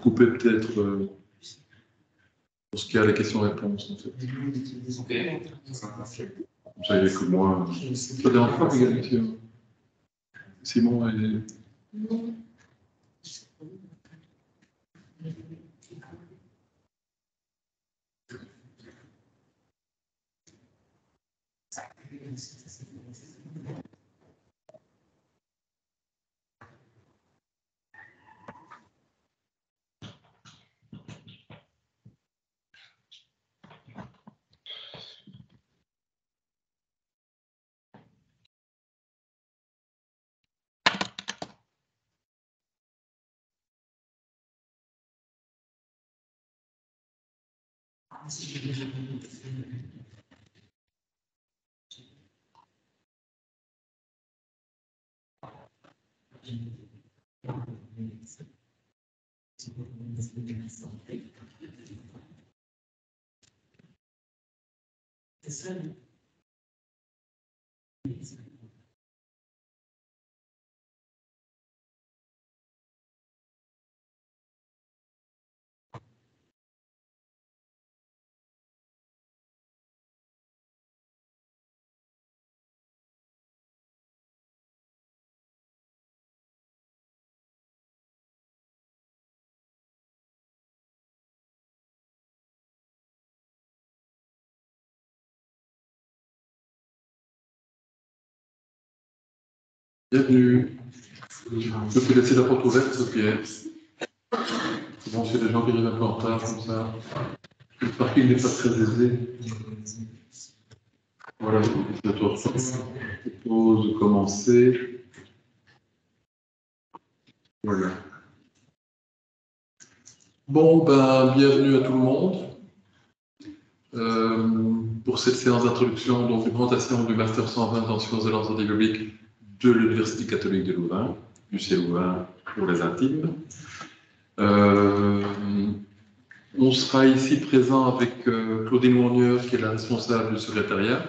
couper peut-être pour ce qui a les questions-réponses, en fait. Vous savez que moi, ça dérange pas, égalité. Simon et... Bienvenue. Je peux laisser la porte ouverte, Pierre. C'est bon, s'il y a des gens qui arrivent un peu en retard, comme ça. Le parking n'est pas très aisé. Voilà, je propose de commencer. Voilà. Bon, ben, bienvenue à tout le monde. Pour cette séance d'introduction, donc une présentation du Master 120 en sciences de la santé publique de l'Université catholique de Louvain, UC Louvain pour les intimes. On sera ici présent avec Claudine Mournier, qui est la responsable du secrétariat,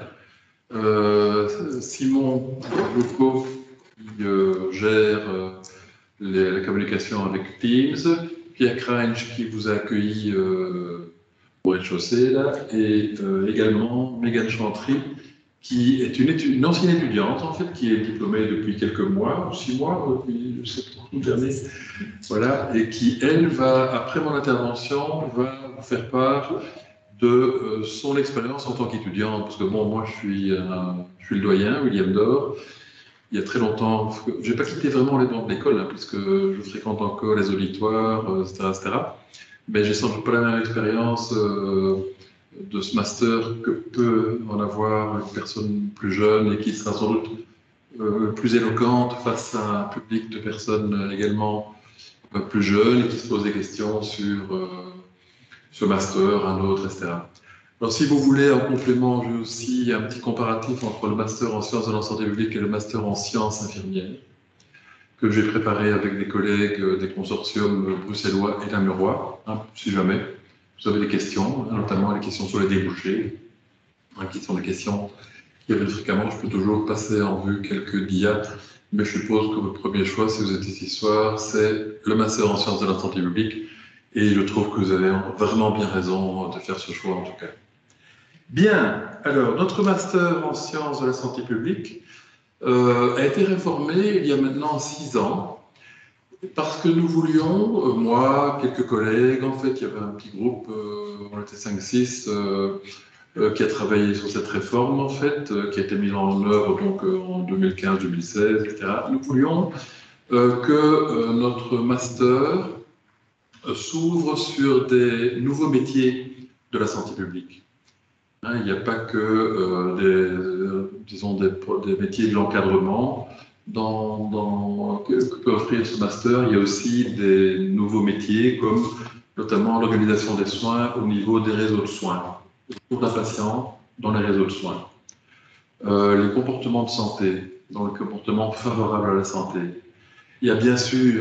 Simon Louco, qui gère la communication avec Teams, Pierre Cringe, qui vous a accueilli au rez-de-chaussée, là, et également Mégane Chantry, qui est une ancienne étudiante, en fait, qui est diplômée depuis quelques mois, 6 mois, depuis septembre dernier, voilà, et qui, elle, va, après mon intervention, va vous faire part de son expérience en tant qu'étudiante, parce que bon, moi, je suis le doyen, William Dor. Il y a très longtemps, je n'ai pas quitté vraiment les bancs de l'école, hein, puisque je fréquente encore les auditoires, etc., etc. Mais j'ai sans doute pas la même expérience de ce master que peut en avoir une personne plus jeune et qui sera sans doute plus éloquente face à un public de personnes également plus jeunes et qui se posent des questions sur ce master, un autre, etc. Alors, si vous voulez, en complément, j'ai aussi un petit comparatif entre le master en sciences de la santé publique et le master en sciences infirmières, que j'ai préparé avec des collègues des consortiums bruxellois et namurois, hein, si jamais vous avez des questions, notamment les questions sur les débouchés, hein, qui sont des questions qui reviennent fréquemment. Je peux toujours passer en vue quelques dias, mais je suppose que votre premier choix, si vous êtes ici ce soir, c'est le master en sciences de la santé publique, et je trouve que vous avez vraiment bien raison de faire ce choix en tout cas. Bien, alors notre master en sciences de la santé publique a été réformé il y a maintenant 6 ans, parce que nous voulions, moi, quelques collègues, en fait, il y avait un petit groupe, on était 5-6, qui a travaillé sur cette réforme, en fait, qui a été mise en œuvre donc, en 2015-2016, etc. Nous voulions que notre master s'ouvre sur des nouveaux métiers de la santé publique. Hein, il n'y a pas que disons des métiers de l'encadrement que peut offrir ce master. Il y a aussi des nouveaux métiers comme notamment l'organisation des soins au niveau des réseaux de soins, pour la patiente dans les réseaux de soins, les comportements de santé, dans le comportement favorable à la santé. Il y a bien sûr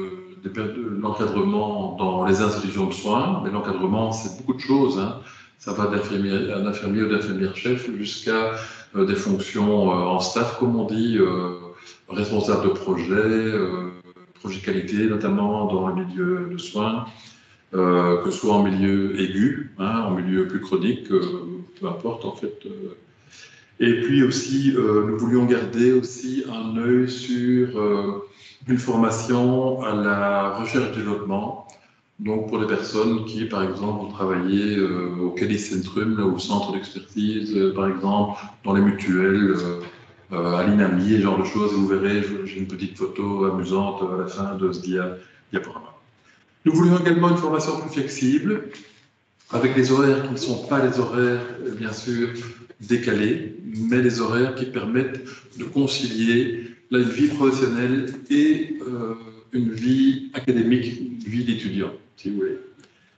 l'encadrement dans les institutions de soins, mais l'encadrement, c'est beaucoup de choses, hein. Ça va d'un infirmier ou d'infirmière-chef jusqu'à des fonctions en staff, comme on dit, responsable de projet, projets de qualité, notamment dans le milieu de soins, que ce soit en milieu aigu, hein, en milieu plus chronique, peu importe en fait. Et puis aussi, nous voulions garder aussi un œil sur une formation à la recherche du développement. Donc pour les personnes qui, par exemple, vont travailler au Calice Centrum, là, au centre d'expertise, par exemple, dans les mutuelles, à l'INAMI, ce genre de choses. Et vous verrez, j'ai une petite photo amusante à la fin de ce diaporama. Nous voulions également une formation plus flexible, avec des horaires qui ne sont pas les horaires, bien sûr, décalés, mais les horaires qui permettent de concilier une vie professionnelle et une vie académique, une vie d'étudiant, si vous voulez.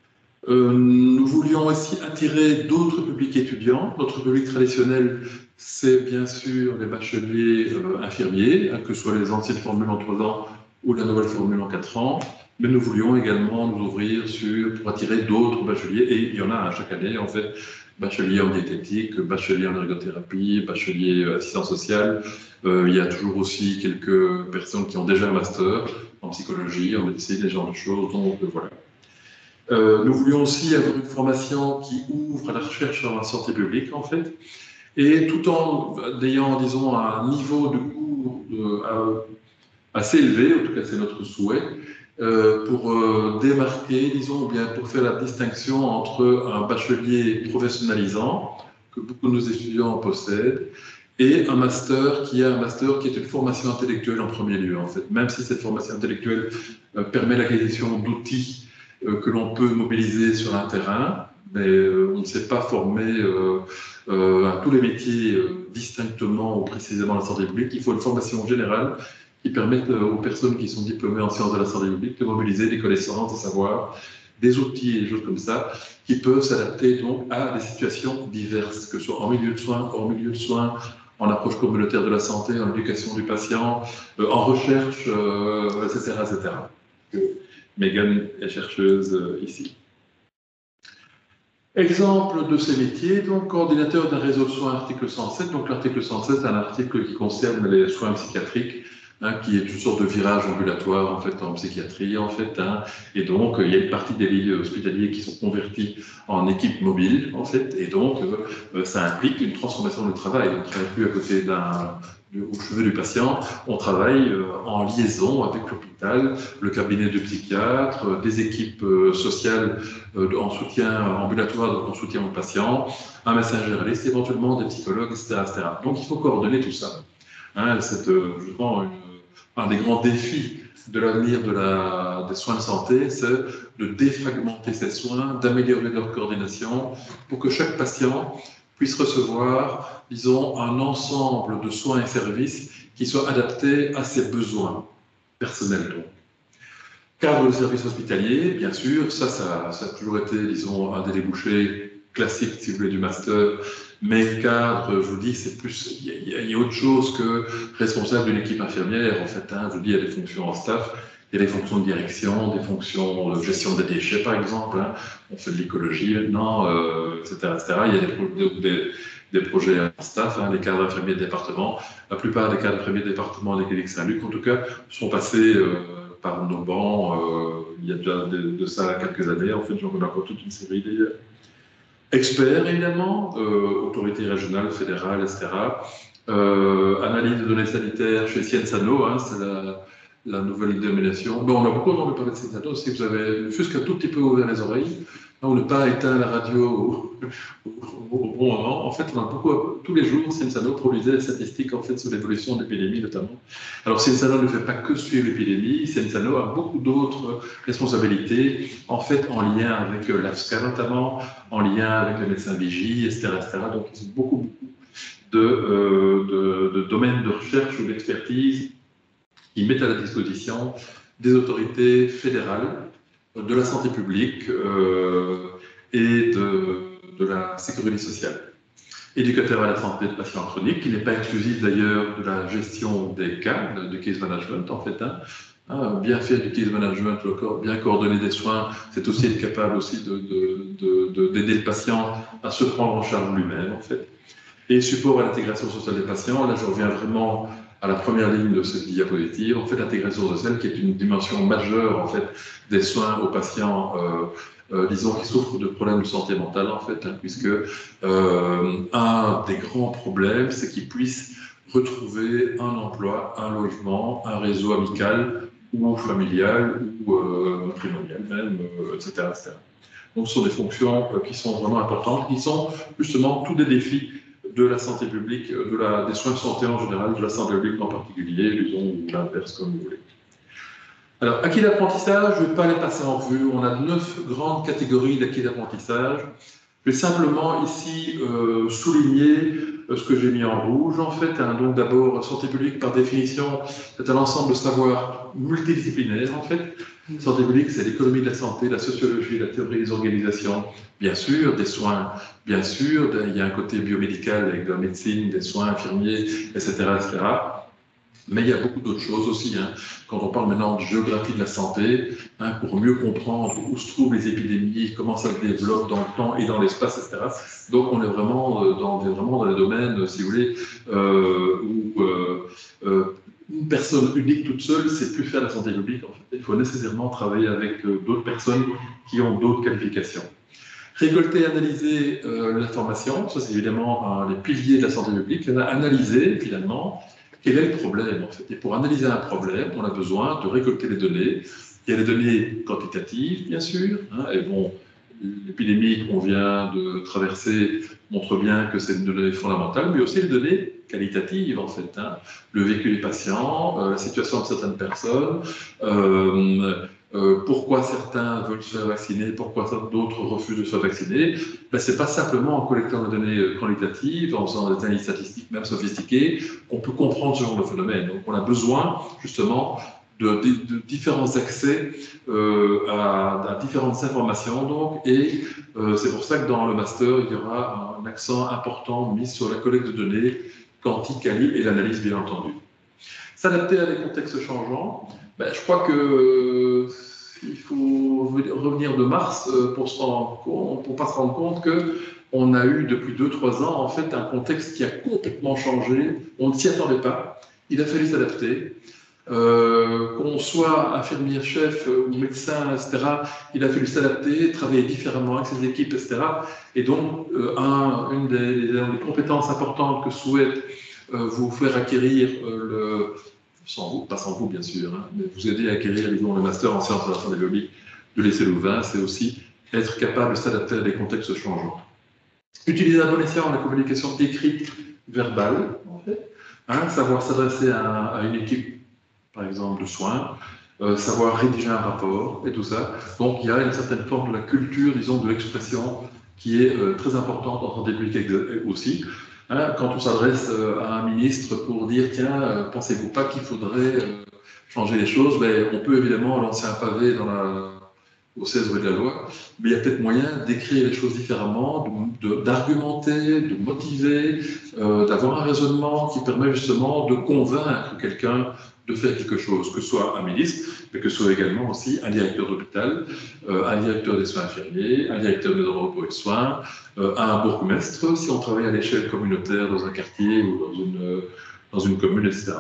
Nous voulions aussi attirer d'autres publics étudiants. Notre public traditionnel, c'est bien sûr les bacheliers infirmiers, hein, que ce soit les anciennes formules en 3 ans ou la nouvelle formule en 4 ans. Mais nous voulions également nous ouvrir pour attirer d'autres bacheliers, et il y en a hein, chaque année en fait, bachelier en diététique, bachelier en ergothérapie, bachelier assistant social. Il y a toujours aussi quelques personnes qui ont déjà un master en psychologie, en médecine, ce genre de choses, donc voilà. Nous voulions aussi avoir une formation qui ouvre à la recherche sur la santé publique en fait, et tout en ayant, disons, un niveau de cours assez élevé, en tout cas c'est notre souhait, pour démarquer, disons, ou bien pour faire la distinction entre un bachelier professionnalisant, que beaucoup de nos étudiants possèdent, et un master qui est une formation intellectuelle en premier lieu, en fait. Même si cette formation intellectuelle permet l'acquisition d'outils que l'on peut mobiliser sur un terrain, mais on ne s'est pas formé à tous les métiers distinctement ou précisément la santé publique. Il faut une formation générale qui permettent aux personnes qui sont diplômées en sciences de la santé publique de mobiliser des connaissances, des savoirs, des outils et des choses comme ça, qui peuvent s'adapter donc à des situations diverses, que ce soit en milieu de soins, hors milieu de soins, en approche communautaire de la santé, en éducation du patient, en recherche, etc., etc. Megan est chercheuse ici. Exemple de ces métiers, donc coordinateur d'un réseau de soins, article 107. Donc l'article 107, c'est un article qui concerne les soins psychiatriques, hein, qui est une sorte de virage ambulatoire en fait en psychiatrie en fait, hein, et donc il y a une partie des lits hospitaliers qui sont convertis en équipes mobiles en fait, et donc ça implique une transformation du travail. On ne travaille plus à côté au chevet du patient, on travaille en liaison avec l'hôpital, le cabinet du psychiatre, des équipes sociales en soutien ambulatoire, donc en soutien aux patients, un médecin généraliste, éventuellement des psychologues, etc., etc. Donc il faut coordonner tout ça. Hein, c'est justement un des grands défis de l'avenir des soins de santé, c'est de défragmenter ces soins, d'améliorer leur coordination pour que chaque patient puisse recevoir, disons, un ensemble de soins et services qui soient adaptés à ses besoins personnels. Donc. Cadre de service hospitalier, bien sûr, ça a toujours été, disons, un des débouchés classiques, si vous voulez, du master. Mais cadre, je vous dis, c'est plus, il y a autre chose que responsable d'une équipe infirmière, en fait. Hein, je vous dis, il y a des fonctions en staff, il y a des fonctions de direction, des fonctions de gestion des déchets, par exemple. Hein. On fait de l'écologie maintenant, etc., etc. Il y a des projets en staff, hein, les cadres infirmiers de département. La plupart des cadres infirmiers de département des cliniques Saint-Luc, en tout cas, sont passés par nos bancs il y a déjà de ça quelques années. En fait, j'en connais encore toute une série d'ailleurs. Experts, évidemment, autorités régionales, fédérales, etc. Analyse de données sanitaires chez Cienzano, hein, c'est la nouvelle dénomination. Bon, on a beaucoup entendu parler de Cienzano, si vous avez juste un tout petit peu ouvert les oreilles, on n'a pas éteint la radio au bon moment. En fait, on a beaucoup, tous les jours, Cienzano produisait des statistiques en fait, sur l'évolution de l'épidémie notamment. Alors, Cienzano ne fait pas que suivre l'épidémie, Cienzano a beaucoup d'autres responsabilités, en fait, en lien avec l'AFSCA notamment, en lien avec les médecins vigies, etc., etc. Donc, ils ont beaucoup de domaines de recherche ou d'expertise qui mettent à la disposition des autorités fédérales de la santé publique et de la sécurité sociale. Éducateur à la santé de patients chroniques, qui n'est pas exclusif d'ailleurs de la gestion des cas, du case management en fait. Hein, bien faire du case management, bien coordonner des soins, c'est aussi être capable aussi d'aider le patient à se prendre en charge lui-même en fait. Et support à l'intégration sociale des patients, là je reviens vraiment à la première ligne de cette diapositive, en fait, l'intégration sociale qui est une dimension majeure, en fait, des soins aux patients, disons, qui souffrent de problèmes de santé mentale, en fait, hein, puisque un des grands problèmes, c'est qu'ils puissent retrouver un emploi, un logement, un réseau amical ou familial ou matrimonial même, etc., etc. Donc, ce sont des fonctions qui sont vraiment importantes, qui sont justement tous des défis de la santé publique, des soins de santé en général, de la santé publique en particulier, disons, ou l'inverse, comme vous voulez. Alors, acquis d'apprentissage, je ne vais pas les passer en revue. On a 9 grandes catégories d'acquis d'apprentissage. Je vais simplement ici souligner ce que j'ai mis en rouge, en fait. Hein. Donc, d'abord, santé publique, par définition, c'est un ensemble de savoirs multidisciplinaires, en fait. Santé publique, c'est l'économie de la santé, la sociologie, la théorie des organisations, bien sûr, des soins, bien sûr, il y a un côté biomédical avec de la médecine, des soins infirmiers, etc., etc. Mais il y a beaucoup d'autres choses aussi. Hein. Quand on parle maintenant de géographie de la santé, hein, pour mieux comprendre où se trouvent les épidémies, comment ça se développe dans le temps et dans l'espace, etc. Donc on est vraiment dans les domaines, si vous voulez, où une personne unique toute seule ne sait plus faire la santé publique. En fait. Il faut nécessairement travailler avec d'autres personnes qui ont d'autres qualifications. Récolter et analyser l'information, ça c'est évidemment les piliers de la santé publique. Analyser, finalement, quel est le problème en fait. Et pour analyser un problème, on a besoin de récolter les données. Il y a les données quantitatives, bien sûr, hein, et bon, l'épidémie qu'on vient de traverser montre bien que c'est une donnée fondamentale, mais aussi les données qualitatives, en fait. Hein. Le vécu des patients, la situation de certaines personnes, pourquoi certains veulent se faire vacciner, pourquoi d'autres refusent de se faire vacciner. Ben, ce n'est pas simplement en collectant des données qualitatives, en faisant des analyses statistiques même sophistiquées, qu'on peut comprendre ce genre de phénomène. Donc on a besoin justement de différents accès à différentes informations. Donc, et c'est pour ça que dans le master, il y aura un accent important mis sur la collecte de données quanti, quali et l'analyse, bien entendu. S'adapter à des contextes changeants. Ben, je crois qu'il faut revenir de Mars pour ne pas se rendre compte qu'on a eu depuis 2-3 ans en fait un contexte qui a complètement changé. On ne s'y attendait pas. Il a fallu s'adapter. Qu'on soit infirmier-chef ou médecin, etc., il a fallu s'adapter, travailler différemment avec ses équipes, etc. Et donc, une des compétences importantes que souhaite vous faire acquérir sans vous, pas sans vous bien sûr, hein, mais vous aider à acquérir disons, le master en sciences de la santé publique de l'essai Louvain, c'est aussi être capable de s'adapter à des contextes changeants. Utiliser à bon escient la communication écrite, verbale, en fait, hein, savoir s'adresser à une équipe par exemple de soins, savoir rédiger un rapport et tout ça. Donc il y a une certaine forme de la culture, disons, de l'expression qui est très importante en santé publique aussi. Hein, quand on s'adresse à un ministre pour dire tiens, pensez-vous pas qu'il faudrait changer les choses, ben, on peut évidemment lancer un pavé au 16 rue de la loi, mais il y a peut-être moyen d'écrire les choses différemment, d'argumenter, de motiver, d'avoir un raisonnement qui permet justement de convaincre quelqu'un de faire quelque chose, que ce soit un ministre, mais que ce soit également aussi un directeur d'hôpital, un directeur des soins infirmiers, un directeur des repos et de soins, un bourgmestre, si on travaille à l'échelle communautaire dans un quartier ou dans une commune, etc.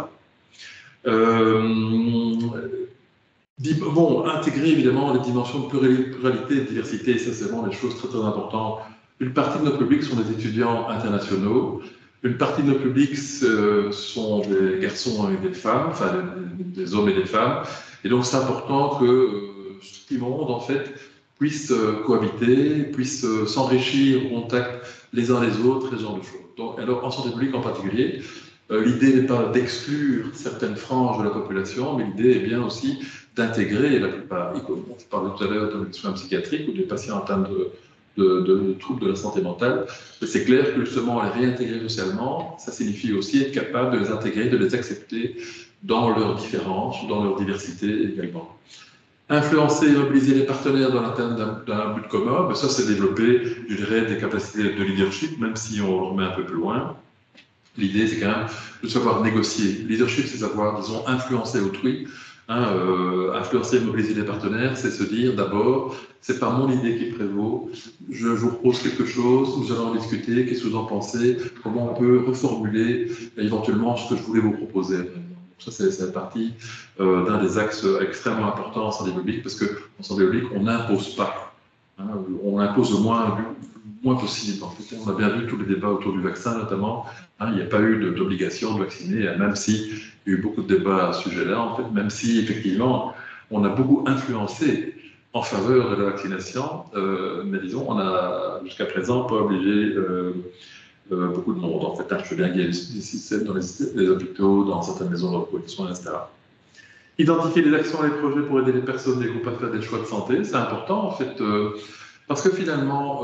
Bon, intégrer évidemment les dimensions de pluralité et de diversité, ça c'est vraiment des choses très très importantes. Une partie de notre public sont des étudiants internationaux, une partie de notre public sont des garçons et des femmes, enfin des hommes et des femmes, et donc c'est important que tout le monde en fait puisse cohabiter, puisse s'enrichir au contact les uns les autres, ce genre de choses. Donc, alors en santé publique en particulier, l'idée n'est pas d'exclure certaines franges de la population, mais l'idée est bien aussi d'intégrer la plupart. On parlait tout à l'heure de soins psychiatriques ou des patients atteints de troubles de la santé mentale. C'est clair que justement les réintégrer socialement, ça signifie aussi être capable de les intégrer, de les accepter dans leurs différences, dans leur diversité également. Influencer et mobiliser les partenaires dans l'atteinte d'un but commun, ben ça c'est développer, je dirais, des capacités de leadership, même si on le remet un peu plus loin. L'idée, c'est quand même de savoir négocier. Leadership, c'est savoir, disons, influencer autrui, Influencer et mobiliser les partenaires, c'est se dire d'abord, c'est pas mon idée qui prévaut, je vous propose quelque chose, nous allons en discuter, qu'est-ce que vous en pensez, comment on peut reformuler éventuellement ce que je voulais vous proposer. Ça, c'est partie d'un des axes extrêmement importants en santé publique, parce qu'en santé publique, on n'impose pas. On impose le moins possible. En fait, on a bien vu tous les débats autour du vaccin, notamment. Il n'y a pas eu d'obligation de vacciner, même si il y a eu beaucoup de débats à ce sujet-là, en fait, même si effectivement on a beaucoup influencé en faveur de la vaccination, mais disons, on a jusqu'à présent pas obligé beaucoup de monde. En fait, je sais bien qu'il y a des systèmes dans les hôpitaux, dans certaines maisons de repos, etc. Identifier les actions et les projets pour aider les personnes et les groupes à faire des choix de santé, c'est important en fait, parce que finalement,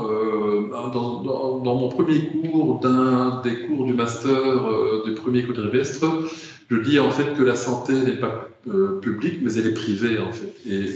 dans mon premier cours, d'un des cours du master du premier quadrimestre, je dis en fait que la santé n'est pas publique, mais elle est privée en fait. Et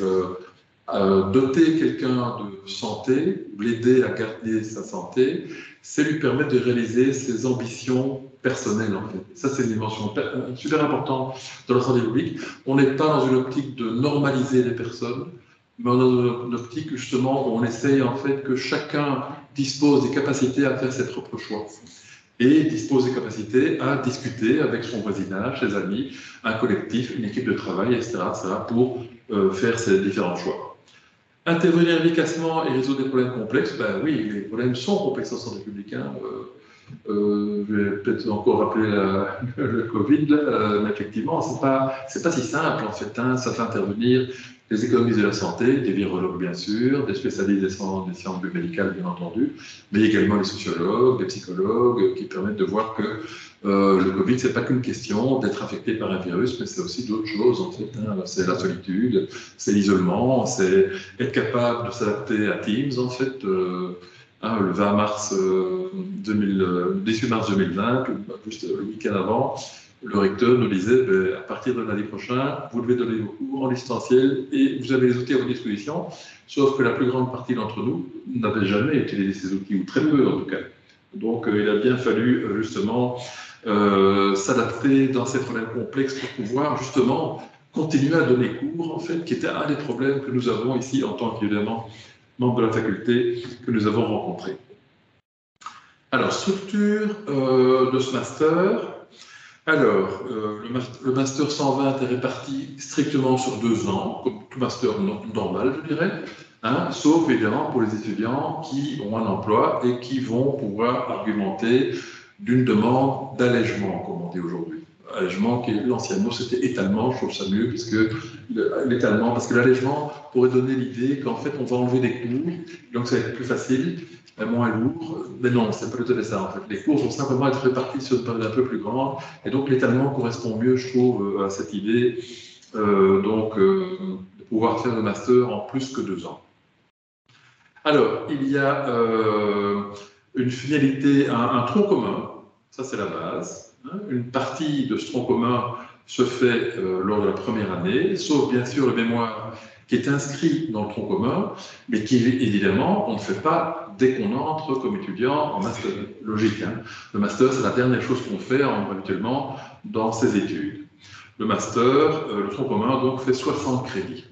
doter quelqu'un de santé, l'aider à garder sa santé, c'est lui permettre de réaliser ses ambitions personnelles en fait. Ça, c'est une dimension super importante dans la santé publique. On n'est pas dans une optique de normaliser les personnes, mais dans une optique justement où on essaye en fait que chacun dispose des capacités à faire ses propres choix et dispose des capacités à discuter avec son voisinage, ses amis, un collectif, une équipe de travail, etc., pour faire ses différents choix. Intervenir efficacement et résoudre des problèmes complexes, ben oui, les problèmes sont complexes en santé publique. Je vais peut-être encore rappeler le Covid, mais effectivement, c'est pas si simple en fait. Ça fait intervenir les économistes de la santé, des virologues bien sûr, des spécialistes des sciences biomédicales bien entendu, mais également les sociologues, les psychologues, qui permettent de voir que le Covid, c'est pas qu'une question d'être affecté par un virus, mais c'est aussi d'autres choses en fait. C'est la solitude, c'est l'isolement, c'est être capable de s'adapter à Teams en fait. Le 20 mars 18 mars 2020, juste le week-end avant, le recteur nous disait à partir de lundi prochain, vous devez donner vos cours en distanciel et vous avez les outils à votre disposition, sauf que la plus grande partie d'entre nous n'avait jamais utilisé ces outils, ou très peu en tout cas. Donc il a bien fallu justement s'adapter dans ces problèmes complexes pour pouvoir justement continuer à donner cours, en fait, qui était un des problèmes que nous avons ici en tant qu'évidemment membres de la faculté que nous avons rencontrés. Alors, structure de ce master. Alors, le master 120 est réparti strictement sur 2 ans, comme tout master normal, je dirais, sauf évidemment pour les étudiants qui ont un emploi et qui vont pouvoir argumenter d'une demande d'allègement, comme on dit aujourd'hui. Allègement, qui l'ancien mot, c'était étalement, je trouve ça mieux, puisque l'étalement, parce que l'allègement pourrait donner l'idée qu'en fait, on va enlever des cours, donc ça va être plus facile, moins lourd, mais non, c'est pas tout à fait ça, en fait. Les cours vont simplement être répartis sur une période un peu plus grande, et donc l'étalement correspond mieux, je trouve, à cette idée, de pouvoir faire le master en plus que 2 ans. Alors, il y a une finalité, un tronc commun, ça c'est la base. Une partie de ce tronc commun se fait lors de la première année, sauf bien sûr le mémoire qui est inscrit dans le tronc commun, mais qui évidemment on ne fait pas dès qu'on entre comme étudiant en master. Logique. Le master, c'est la dernière chose qu'on fait habituellement dans ses études. Le master, le tronc commun, donc fait 60 crédits.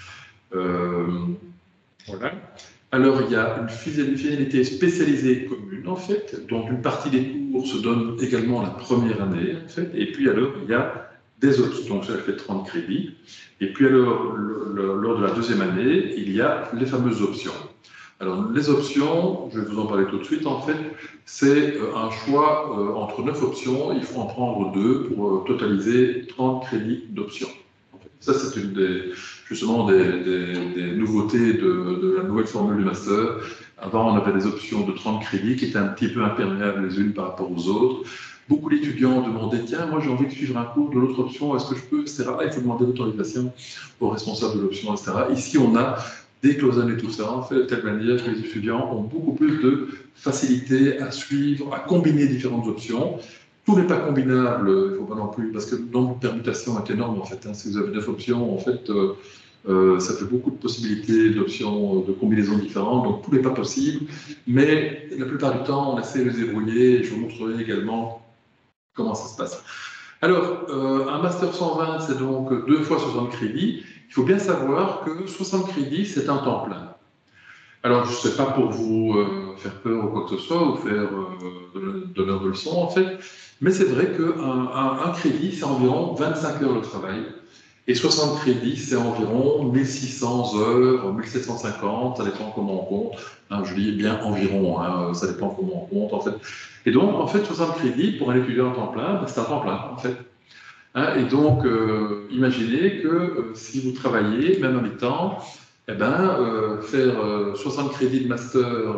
Voilà. Alors, il y a une finalité spécialisée commune, en fait, dont une partie des cours se donne également la première année, en fait, et puis alors, il y a des autres, donc ça fait 30 crédits, et puis alors, lors de la deuxième année, il y a les fameuses options. Alors, les options, je vais vous en parler tout de suite, en fait, c'est un choix entre 9 options, il faut en prendre 2 pour totaliser 30 crédits d'options. Ça, c'est une justement des nouveautés de la nouvelle formule du master. Avant, on avait des options de 30 crédits qui étaient un petit peu imperméables les unes par rapport aux autres. Beaucoup d'étudiants demandaient, tiens, moi j'ai envie de suivre un cours de l'autre option, est-ce que je peux, etc. Il faut demander l'autorisation au responsable de l'option, etc. Ici, on a décloisonné tout ça, en fait, de telle manière que les étudiants ont beaucoup plus de facilité à suivre, à combiner différentes options. Tout n'est pas combinable, il ne faut pas non plus, parce que le nombre de permutations est énorme en fait. Si vous avez 9 options, en fait, ça fait beaucoup de possibilités d'options, de combinaisons différentes, donc tout n'est pas possible. Mais la plupart du temps, on essaie de les débrouiller, et je vous montrerai également comment ça se passe. Alors, un Master 120, c'est donc 2 fois 60 crédits. Il faut bien savoir que 60 crédits, c'est un temps plein. Alors, je ne sais pas pour vous faire peur ou quoi que ce soit, ou faire donneur de leçons, en fait, mais c'est vrai qu'un un crédit, c'est environ 25 heures de travail. Et 60 crédits, c'est environ 1600 heures, 1750, ça dépend comment on compte. Hein, je dis bien environ, hein, ça dépend comment on compte, en fait. Et donc, en fait, 60 crédits pour un étudiant à temps plein, ben, c'est un temps plein, en fait. Hein, et donc, imaginez que si vous travaillez, même à mi-temps, eh ben, faire 60 crédits de master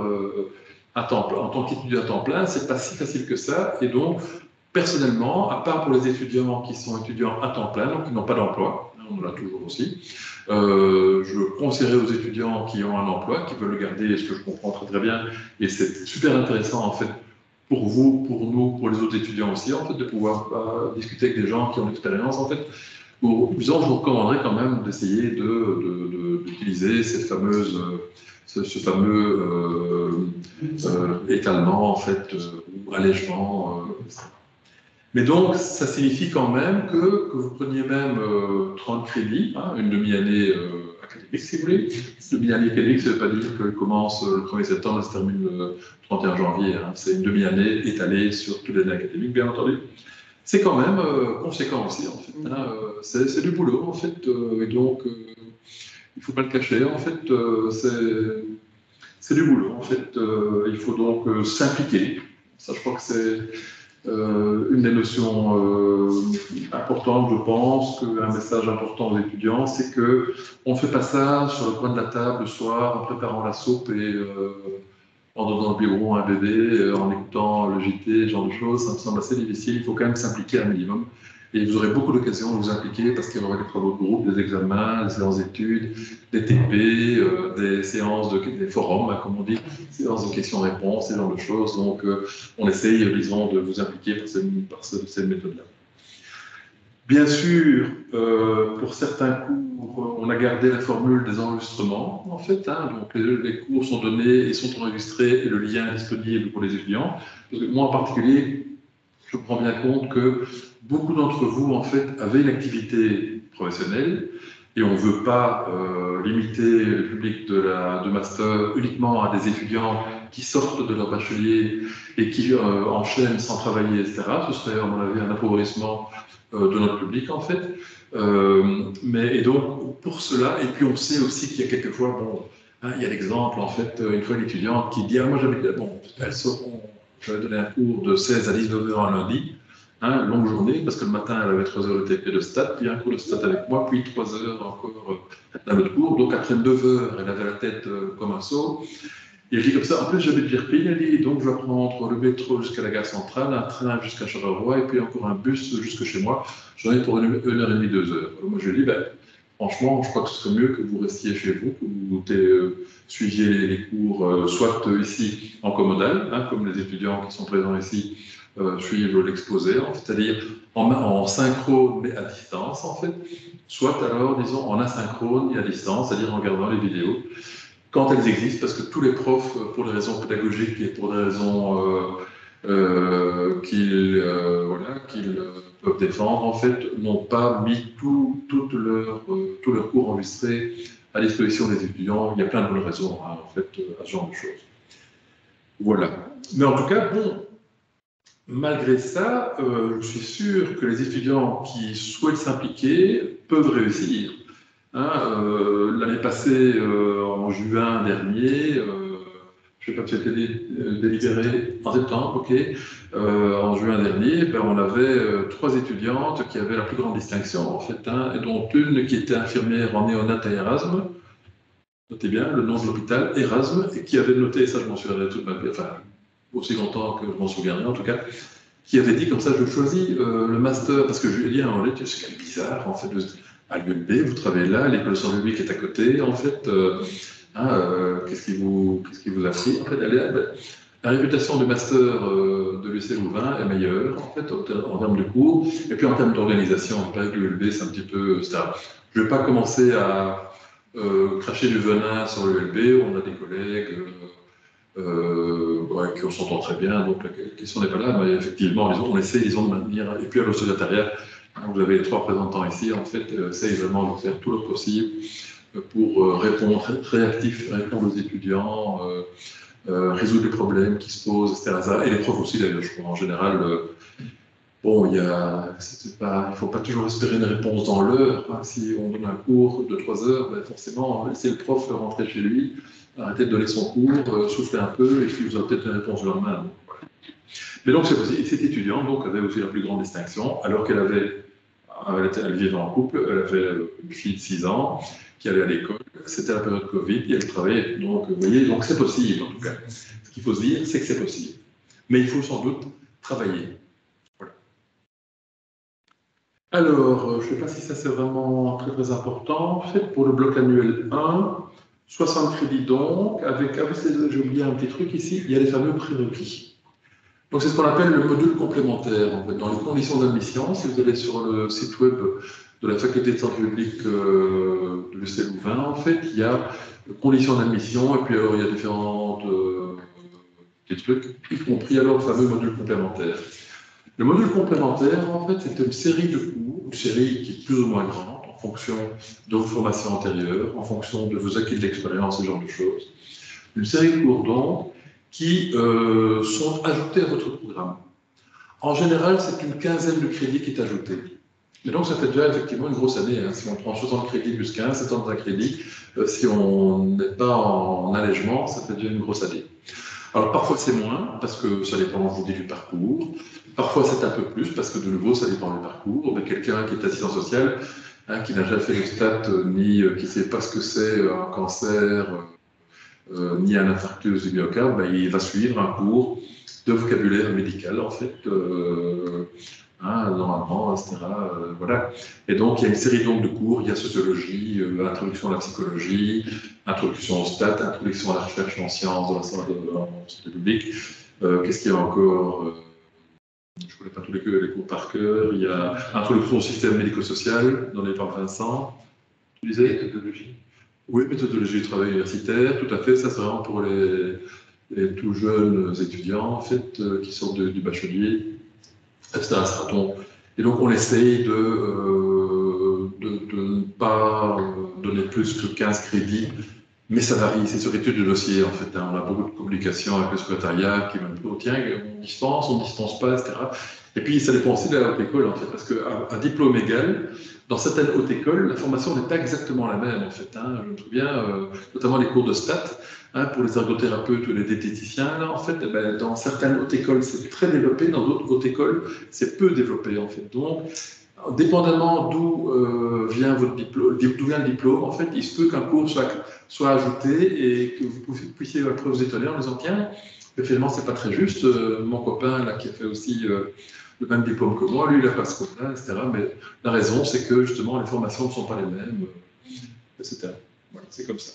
en tant qu'étudiant à temps plein, c'est pas si facile que ça. Et donc, personnellement, à part pour les étudiants qui sont étudiants à temps plein, donc qui n'ont pas d'emploi, hein, on l'a toujours aussi, je conseillerais aux étudiants qui ont un emploi, qui veulent le garder, ce que je comprends très très bien, et c'est super intéressant en fait pour vous, pour nous, pour les autres étudiants aussi, en fait, de pouvoir discuter avec des gens qui ont l'expérience, en fait. Disons, je vous recommanderais quand même d'essayer d'utiliser cette fameuse, ce fameux étalement, en fait, ou allègement. Mais donc, ça signifie quand même que vous preniez même 30 crédits, hein, une demi-année académique, si vous voulez. Demi-année académique, ça ne veut pas dire qu'elle commence le 1er septembre et se termine le 31 janvier. Hein. C'est une demi-année étalée sur toute l'année académique, bien entendu. C'est quand même conséquent aussi, en fait. Hein. C'est du boulot, en fait. Et donc, il ne faut pas le cacher, en fait. C'est du boulot, en fait. Il faut donc s'impliquer. Ça, je crois que c'est une des notions importantes, je pense, un message important aux étudiants, c'est qu'on ne fait pas ça sur le coin de la table le soir en préparant la soupe et en donnant le biberon à un bébé, en écoutant le JT, ce genre de choses. Ça me semble assez difficile. Il faut quand même s'impliquer un minimum. Et vous aurez beaucoup d'occasions de vous impliquer parce qu'il y aura des travaux de groupe, des examens, des séances d'études, des TP, des séances, des forums, hein, comme on dit, séances de questions-réponses, ce genre de choses. Donc, on essaye, disons, de vous impliquer par ces méthodes-là. Bien sûr, pour certains cours, on a gardé la formule des enregistrements, en fait. Hein, donc, les cours sont donnés et sont enregistrés et le lien est disponible pour les étudiants. Parce que moi, en particulier, je prends bien compte que beaucoup d'entre vous, en fait, avaient une activité professionnelle et on ne veut pas limiter le public de master uniquement à des étudiants qui sortent de leur bachelier et qui enchaînent sans travailler, etc. Ce serait, à mon avis, un appauvrissement de notre public, en fait. Et donc, pour cela, et puis on sait aussi qu'il y a quelquefois, bon, hein, il y a l'exemple, en fait, une fois une étudiante qui dit, ah, moi j'habite, bon, j'avais donné un cours de 16 à 19 heures un lundi, hein, longue journée, parce que le matin, elle avait 3 heures de TP de stats, puis un cours de stats avec moi, puis 3 heures encore d'un autre cours. Donc après 9 heures, elle avait la tête comme un seau. Et je dis comme ça, en plus j'habite Virpine, elle dit, donc je vais prendre le métro jusqu'à la gare centrale, un train jusqu'à Charleroi, et puis encore un bus jusque chez moi. J'en ai pour 1h30, 2 heures. Alors moi je lui dis, ben, franchement, je crois que ce serait mieux que vous restiez chez vous, que vous suiviez les cours, soit ici en commodal, hein, comme les étudiants qui sont présents ici suivent l'exposé, c'est-à-dire en synchrone mais à distance en fait, soit alors, disons, en asynchrone et à distance, c'est-à-dire en regardant les vidéos, quand elles existent, parce que tous les profs, pour des raisons pédagogiques et pour des raisons qu'ils peuvent défendre, en fait, n'ont pas mis tous leurs cours enregistrés à disposition des étudiants. Il y a plein de bonnes raisons, hein, en fait, à ce genre de choses. Voilà. Mais en tout cas, bon, malgré ça, je suis sûr que les étudiants qui souhaitent s'impliquer peuvent réussir. Hein, l'année passée, en juin dernier, je ne sais pas si c'était délibéré en septembre, ok. En juin dernier, ben, on avait 3 étudiantes qui avaient la plus grande distinction, en fait, hein, et dont une qui était infirmière en néonat à Erasme, notez bien le nom de l'hôpital, Erasme, et qui avait noté, et ça je m'en souviendrai toute ma vie, enfin, aussi longtemps que je m'en souviendrai en tout cas, qui avait dit comme ça, je choisis le master, parce que je lui ai dit, ah, c'est quand même bizarre, en fait, à l'ULB, vous travaillez là, l'école de santé publique est à côté, en fait, qu'est-ce qui vous a pris? En fait, la réputation du master de l'UC Louvain est meilleure, en fait, en termes de cours, et puis en termes d'organisation. Je dirais que l'ULB, c'est un petit peu stable. Je ne vais pas commencer à cracher du venin sur l'ULB, on a des collègues ouais, qui s'entend très bien, donc la question n'est pas là, mais effectivement, on essaie, de maintenir, et puis à le secrétariat, vous avez les 3 représentants ici, en fait, essaye vraiment de faire tout le possible pour répondre, réactif, répondre aux étudiants, résoudre les problèmes qui se posent, etc. Et les profs aussi, d'ailleurs, je crois, en général, bon, il ne faut pas toujours espérer une réponse dans l'heure. Hein. Si on donne un cours de 3 heures, ben forcément, laissez le prof rentrer chez lui, arrêtez de donner son cours, soufflez un peu, et puis vous aurez peut-être une réponse le lendemain. Donc, voilà. Mais donc, c'est possible. Et cette étudiante donc, avait aussi la plus grande distinction, alors elle vivait en couple, elle avait une fille de 6 ans qui allait à l'école, c'était la période Covid, et elle travaillait. Donc, vous voyez, donc c'est possible en tout cas. Ce qu'il faut se dire, c'est que c'est possible. Mais il faut sans doute travailler. Voilà. Alors, je ne sais pas si ça c'est vraiment très très important. En fait, pour le bloc annuel 1, 60 crédits donc, avec, j'ai oublié un petit truc ici, il y a les fameux prérequis. Donc c'est ce qu'on appelle le module complémentaire. En fait. Dans les conditions d'admission, si vous allez sur le site web de la faculté de santé publique de l'UCL Louvain, en fait, il y a conditions d'admission, et puis alors il y a différents petits trucs, y compris alors le fameux module complémentaire. Le module complémentaire, en fait, c'est une série de cours, une série qui est plus ou moins grande, en fonction de vos formations antérieures, en fonction de vos acquis de l'expérience, ce genre de choses. Une série de cours, donc, qui sont ajoutés à votre programme. En général, c'est une quinzaine de crédits qui est ajouté. Et donc, ça fait déjà effectivement une grosse année. Hein. Si on prend 60 crédits plus 15, 71 crédits, si on n'est pas en allègement, ça fait déjà une grosse année. Alors, parfois, c'est moins, parce que ça dépend, je vous dis, du parcours. Parfois, c'est un peu plus, parce que de nouveau, ça dépend du parcours. Mais quelqu'un qui est assistant social, hein, qui n'a jamais fait le stat, ni qui ne sait pas ce que c'est un cancer, ni un infarctus du myocarde, ben, il va suivre un cours de vocabulaire médical, en fait, normalement, etc. Voilà. Et donc, il y a une série donc, de cours, il y a sociologie, introduction à la psychologie, introduction au stat, introduction à la recherche en sciences de la santé publique. Qu'est-ce qu'il y a encore je ne connais pas tous les cours par cœur. Il y a introduction au système médico-social, donné par Vincent. Tu disais méthodologie. Oui, méthodologie du travail universitaire, tout à fait. Ça, c'est vraiment pour les tout jeunes étudiants, en fait, qui sortent du bachelier, etc. Et donc, on essaye de ne pas donner plus que 15 crédits, mais ça varie, c'est sur étude de dossier, en fait. Hein. On a beaucoup de communication avec le secrétariat qui me dit, tiens, on dispense pas, etc. Et puis, ça dépend aussi de la haute école, en fait, parce qu'un diplôme égal, dans certaines hautes écoles, la formation n'est pas exactement la même, en fait. Hein. Je me souviens, notamment les cours de stats, hein, pour les ergothérapeutes ou les diététiciens, là, en fait, eh ben, dans certaines hautes écoles, c'est très développé, dans d'autres hautes écoles, c'est peu développé, en fait. Donc, dépendamment d'où vient votre diplôme, d'où vient le diplôme, en fait, il se peut qu'un cours soit ajouté et que vous puissiez après vous étonner en disant, tiens, finalement, c'est pas très juste. Mon copain, là, qui a fait aussi le même diplôme que moi, lui, il a pas ce cours-là, etc. Mais la raison, c'est que, justement, les formations ne sont pas les mêmes, etc. Voilà, c'est comme ça.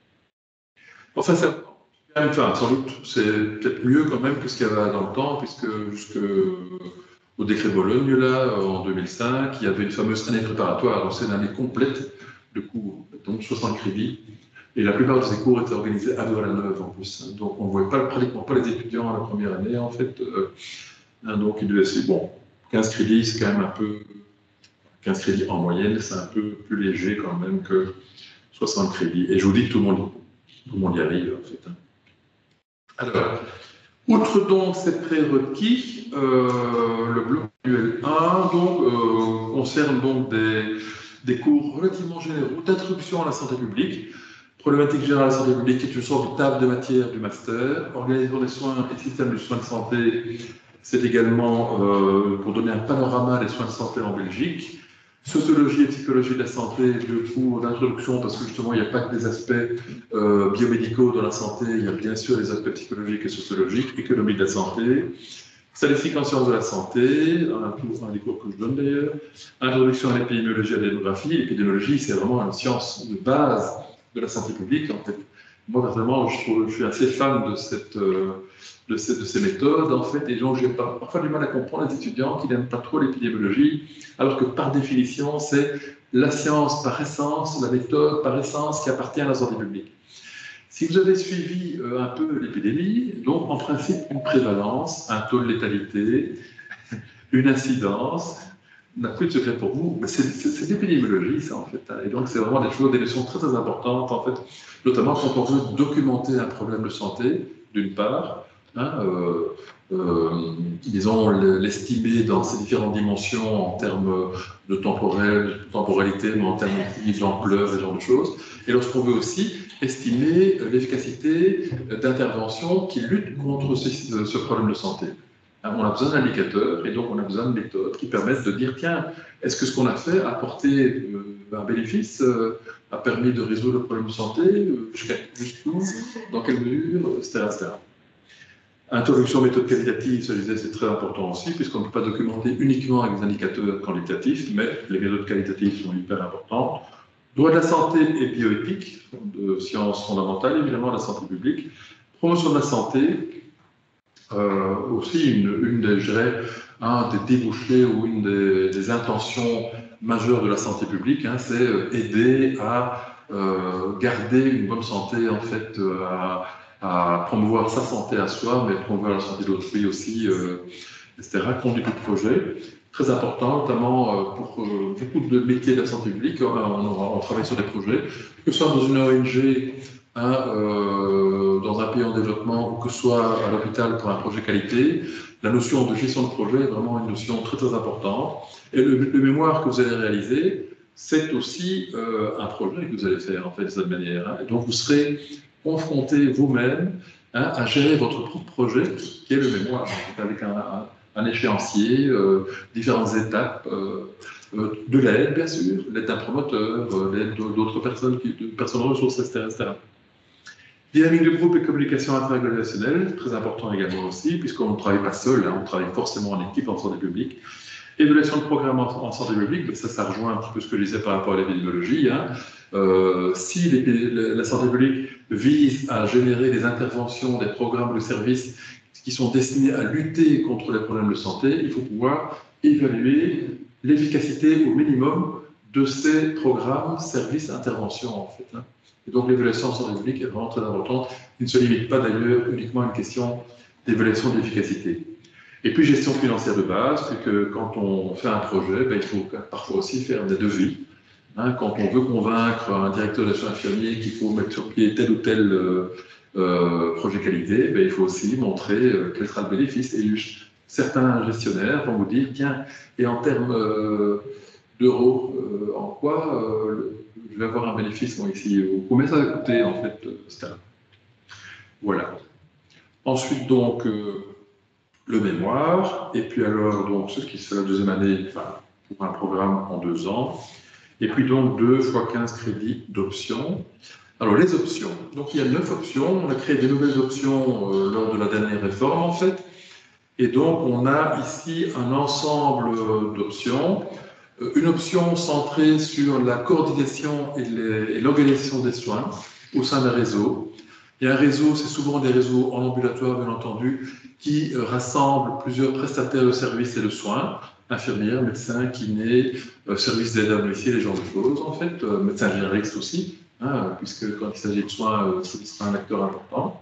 Enfin, sans doute, c'est peut-être mieux quand même que ce qu'il y avait dans le temps, puisque jusqu'au décret Bologne, là, en 2005, il y avait une fameuse année préparatoire. Donc, c'est une année complète de cours, donc 60 crédits. Et la plupart de ces cours étaient organisés à Douai-la-Neuve en plus. Donc, on ne voyait pratiquement pas les étudiants à la première année, en fait. Donc, il devait essayer. Bon, 15 crédits, c'est quand même un peu. 15 crédits en moyenne, c'est un peu plus léger quand même que 60 crédits. Et je vous dis que tout le monde y arrive, en fait. Alors, outre donc ces prérequis, le bloc annuel 1 donc, concerne donc des cours relativement généraux d'introduction à la santé publique. Problématique générale de la santé publique est une sorte de table de matière du master. Organisation des soins et système de soins de santé, c'est également pour donner un panorama des soins de santé en Belgique. Sociologie et psychologie de la santé, le cours d'introduction, parce que justement, il n'y a pas que des aspects biomédicaux dans la santé, il y a bien sûr les aspects psychologiques et sociologiques, économie de la santé, statistique en sciences de la santé, un des cours que je donne d'ailleurs, introduction à l'épidémiologie et à la démographie. L'épidémiologie, c'est vraiment une science de base de la santé publique, en fait. Moi, personnellement, je suis assez fan de ces méthodes, en fait, et donc j'ai parfois du mal à comprendre les étudiants qui n'aiment pas trop l'épidémiologie, alors que par définition, c'est la science par essence, la méthode par essence qui appartient à la santé publique. Si vous avez suivi un peu l'épidémie, donc en principe une prévalence, un taux de létalité, une incidence, n'a plus de secret pour vous, mais c'est l'épidémiologie, ça, en fait. Hein. Et donc, c'est vraiment des choses, des notions très, très importantes, en fait, notamment quand on veut documenter un problème de santé, d'une part, hein, disons, l'estimer dans ses différentes dimensions en termes de temporalité, mais en termes d'ampleur, ce genre de choses. Et lorsqu'on veut aussi estimer l'efficacité d'interventions qui luttent contre ce problème de santé. On a besoin d'indicateurs et donc on a besoin de méthodes qui permettent de dire tiens, est-ce que ce qu'on a fait a apporté un bénéfice, a permis de résoudre le problème de santé, jusqu'où, dans quelle mesure, etc., etc. Introduction aux méthodes qualitatives, ça je disais, c'est très important aussi, puisqu'on ne peut pas documenter uniquement avec des indicateurs quantitatifs, mais les méthodes qualitatives sont hyper importantes. Droit de la santé et bioéthique, de sciences fondamentales, évidemment, la santé publique. Promotion de la santé, aussi une des, je dirais, un des débouchés ou une des intentions majeures de la santé publique, hein, c'est aider à garder une bonne santé, en fait, à promouvoir sa santé à soi, mais promouvoir la santé d'autrui aussi, etc. Conduite de projet, très important, notamment pour beaucoup de métiers de la santé publique. On travaille sur des projets, que ce soit dans une ONG, hein, dans un pays en développement, ou que ce soit à l'hôpital pour un projet qualité. La notion de gestion de projet est vraiment une notion très très importante. Et le mémoire que vous allez réaliser, c'est aussi un projet que vous allez faire en fait de cette manière. Hein. Et donc vous serez confronté vous-même, hein, à gérer votre propre projet, qui est le mémoire, en fait, avec un échéancier, différentes étapes, de l'aide, bien sûr, l'aide d'un promoteur, l'aide d'autres personnes, de personnes ressources, etc., etc. Dynamique de groupe et communication interorganisationnelle, très important également aussi, puisqu'on ne travaille pas seul, hein, on travaille forcément en équipe en santé publique. Évaluation de programme en santé publique, ça rejoint un petit peu ce que je disais par rapport à l'épidémiologie. Hein. Si la santé publique vise à générer des interventions, des programmes de services qui sont destinés à lutter contre les problèmes de santé, il faut pouvoir évaluer l'efficacité au minimum de ces programmes, services, interventions en fait. Hein. Et donc l'évaluation en santé publique est vraiment très importante. Il ne se limite pas d'ailleurs uniquement à une question d'évaluation de l'efficacité. Et puis gestion financière de base, c'est que quand on fait un projet, ben, il faut parfois aussi faire des devis. Hein, quand on veut convaincre un directeur d'achat infirmier qu'il faut mettre sur pied tel ou tel projet qualité, ben, il faut aussi montrer quel sera le bénéfice. Et certains gestionnaires vont vous dire, tiens, et en termes d'euros, en quoi je vais avoir un bénéfice moi, ici, combien ça va coûter en fait, etc. Voilà. Ensuite donc, le mémoire, et puis alors donc ce qui se fait la deuxième année, enfin, pour un programme en 2 ans, et puis donc 2 fois 15 crédits d'options. Alors les options, donc il y a 9 options, on a créé des nouvelles options lors de la dernière réforme en fait, et donc on a ici un ensemble d'options, une option centrée sur la coordination et l'organisation des soins au sein d'un réseau. Il y a un réseau, c'est souvent des réseaux en ambulatoire bien entendu, qui rassemblent plusieurs prestataires de services et de soins, infirmières, médecins, kinés, services d'aide à domicile, les genres de choses en fait, médecins généralistes aussi, hein, puisque quand il s'agit de soins, ce sera un acteur important.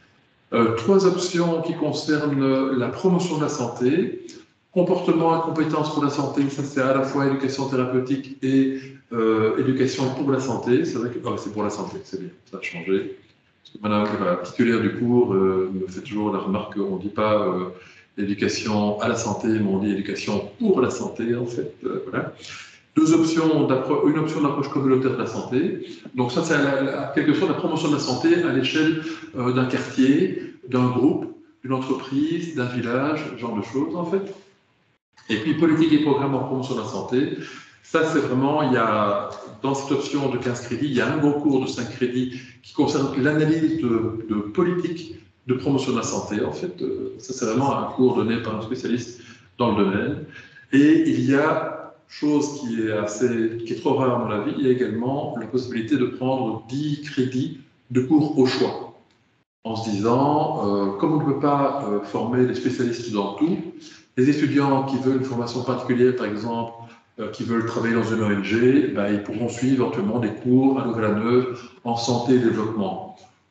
3 options qui concernent la promotion de la santé, comportement et compétences pour la santé, ça c'est à la fois éducation thérapeutique et éducation pour la santé. C'est vrai que c'est pour la santé, c'est bien, ça a changé. Madame la titulaire du cours me fait toujours la remarque qu'on ne dit pas éducation à la santé, mais on dit éducation pour la santé en fait. Voilà. 2 options, une option d'approche communautaire de la santé. Donc ça, c'est quelque chose de la promotion de la santé à l'échelle d'un quartier, d'un groupe, d'une entreprise, d'un village, ce genre de choses en fait. Et puis politique et programme en promotion de la santé. Ça, c'est vraiment, il y a, dans cette option de 15 crédits, il y a un gros cours de 5 crédits qui concerne l'analyse de politique de promotion de la santé. En fait, ça, c'est vraiment un cours donné par un spécialiste dans le domaine. Et il y a, chose qui est trop rare à mon avis, il y a également la possibilité de prendre 10 crédits de cours au choix. En se disant, comme on ne peut pas former des spécialistes dans tout, les étudiants qui veulent une formation particulière, par exemple, qui veulent travailler dans une ONG, ben, ils pourront suivre éventuellement des cours à Nouvelle-à-Neuve en santé et développement.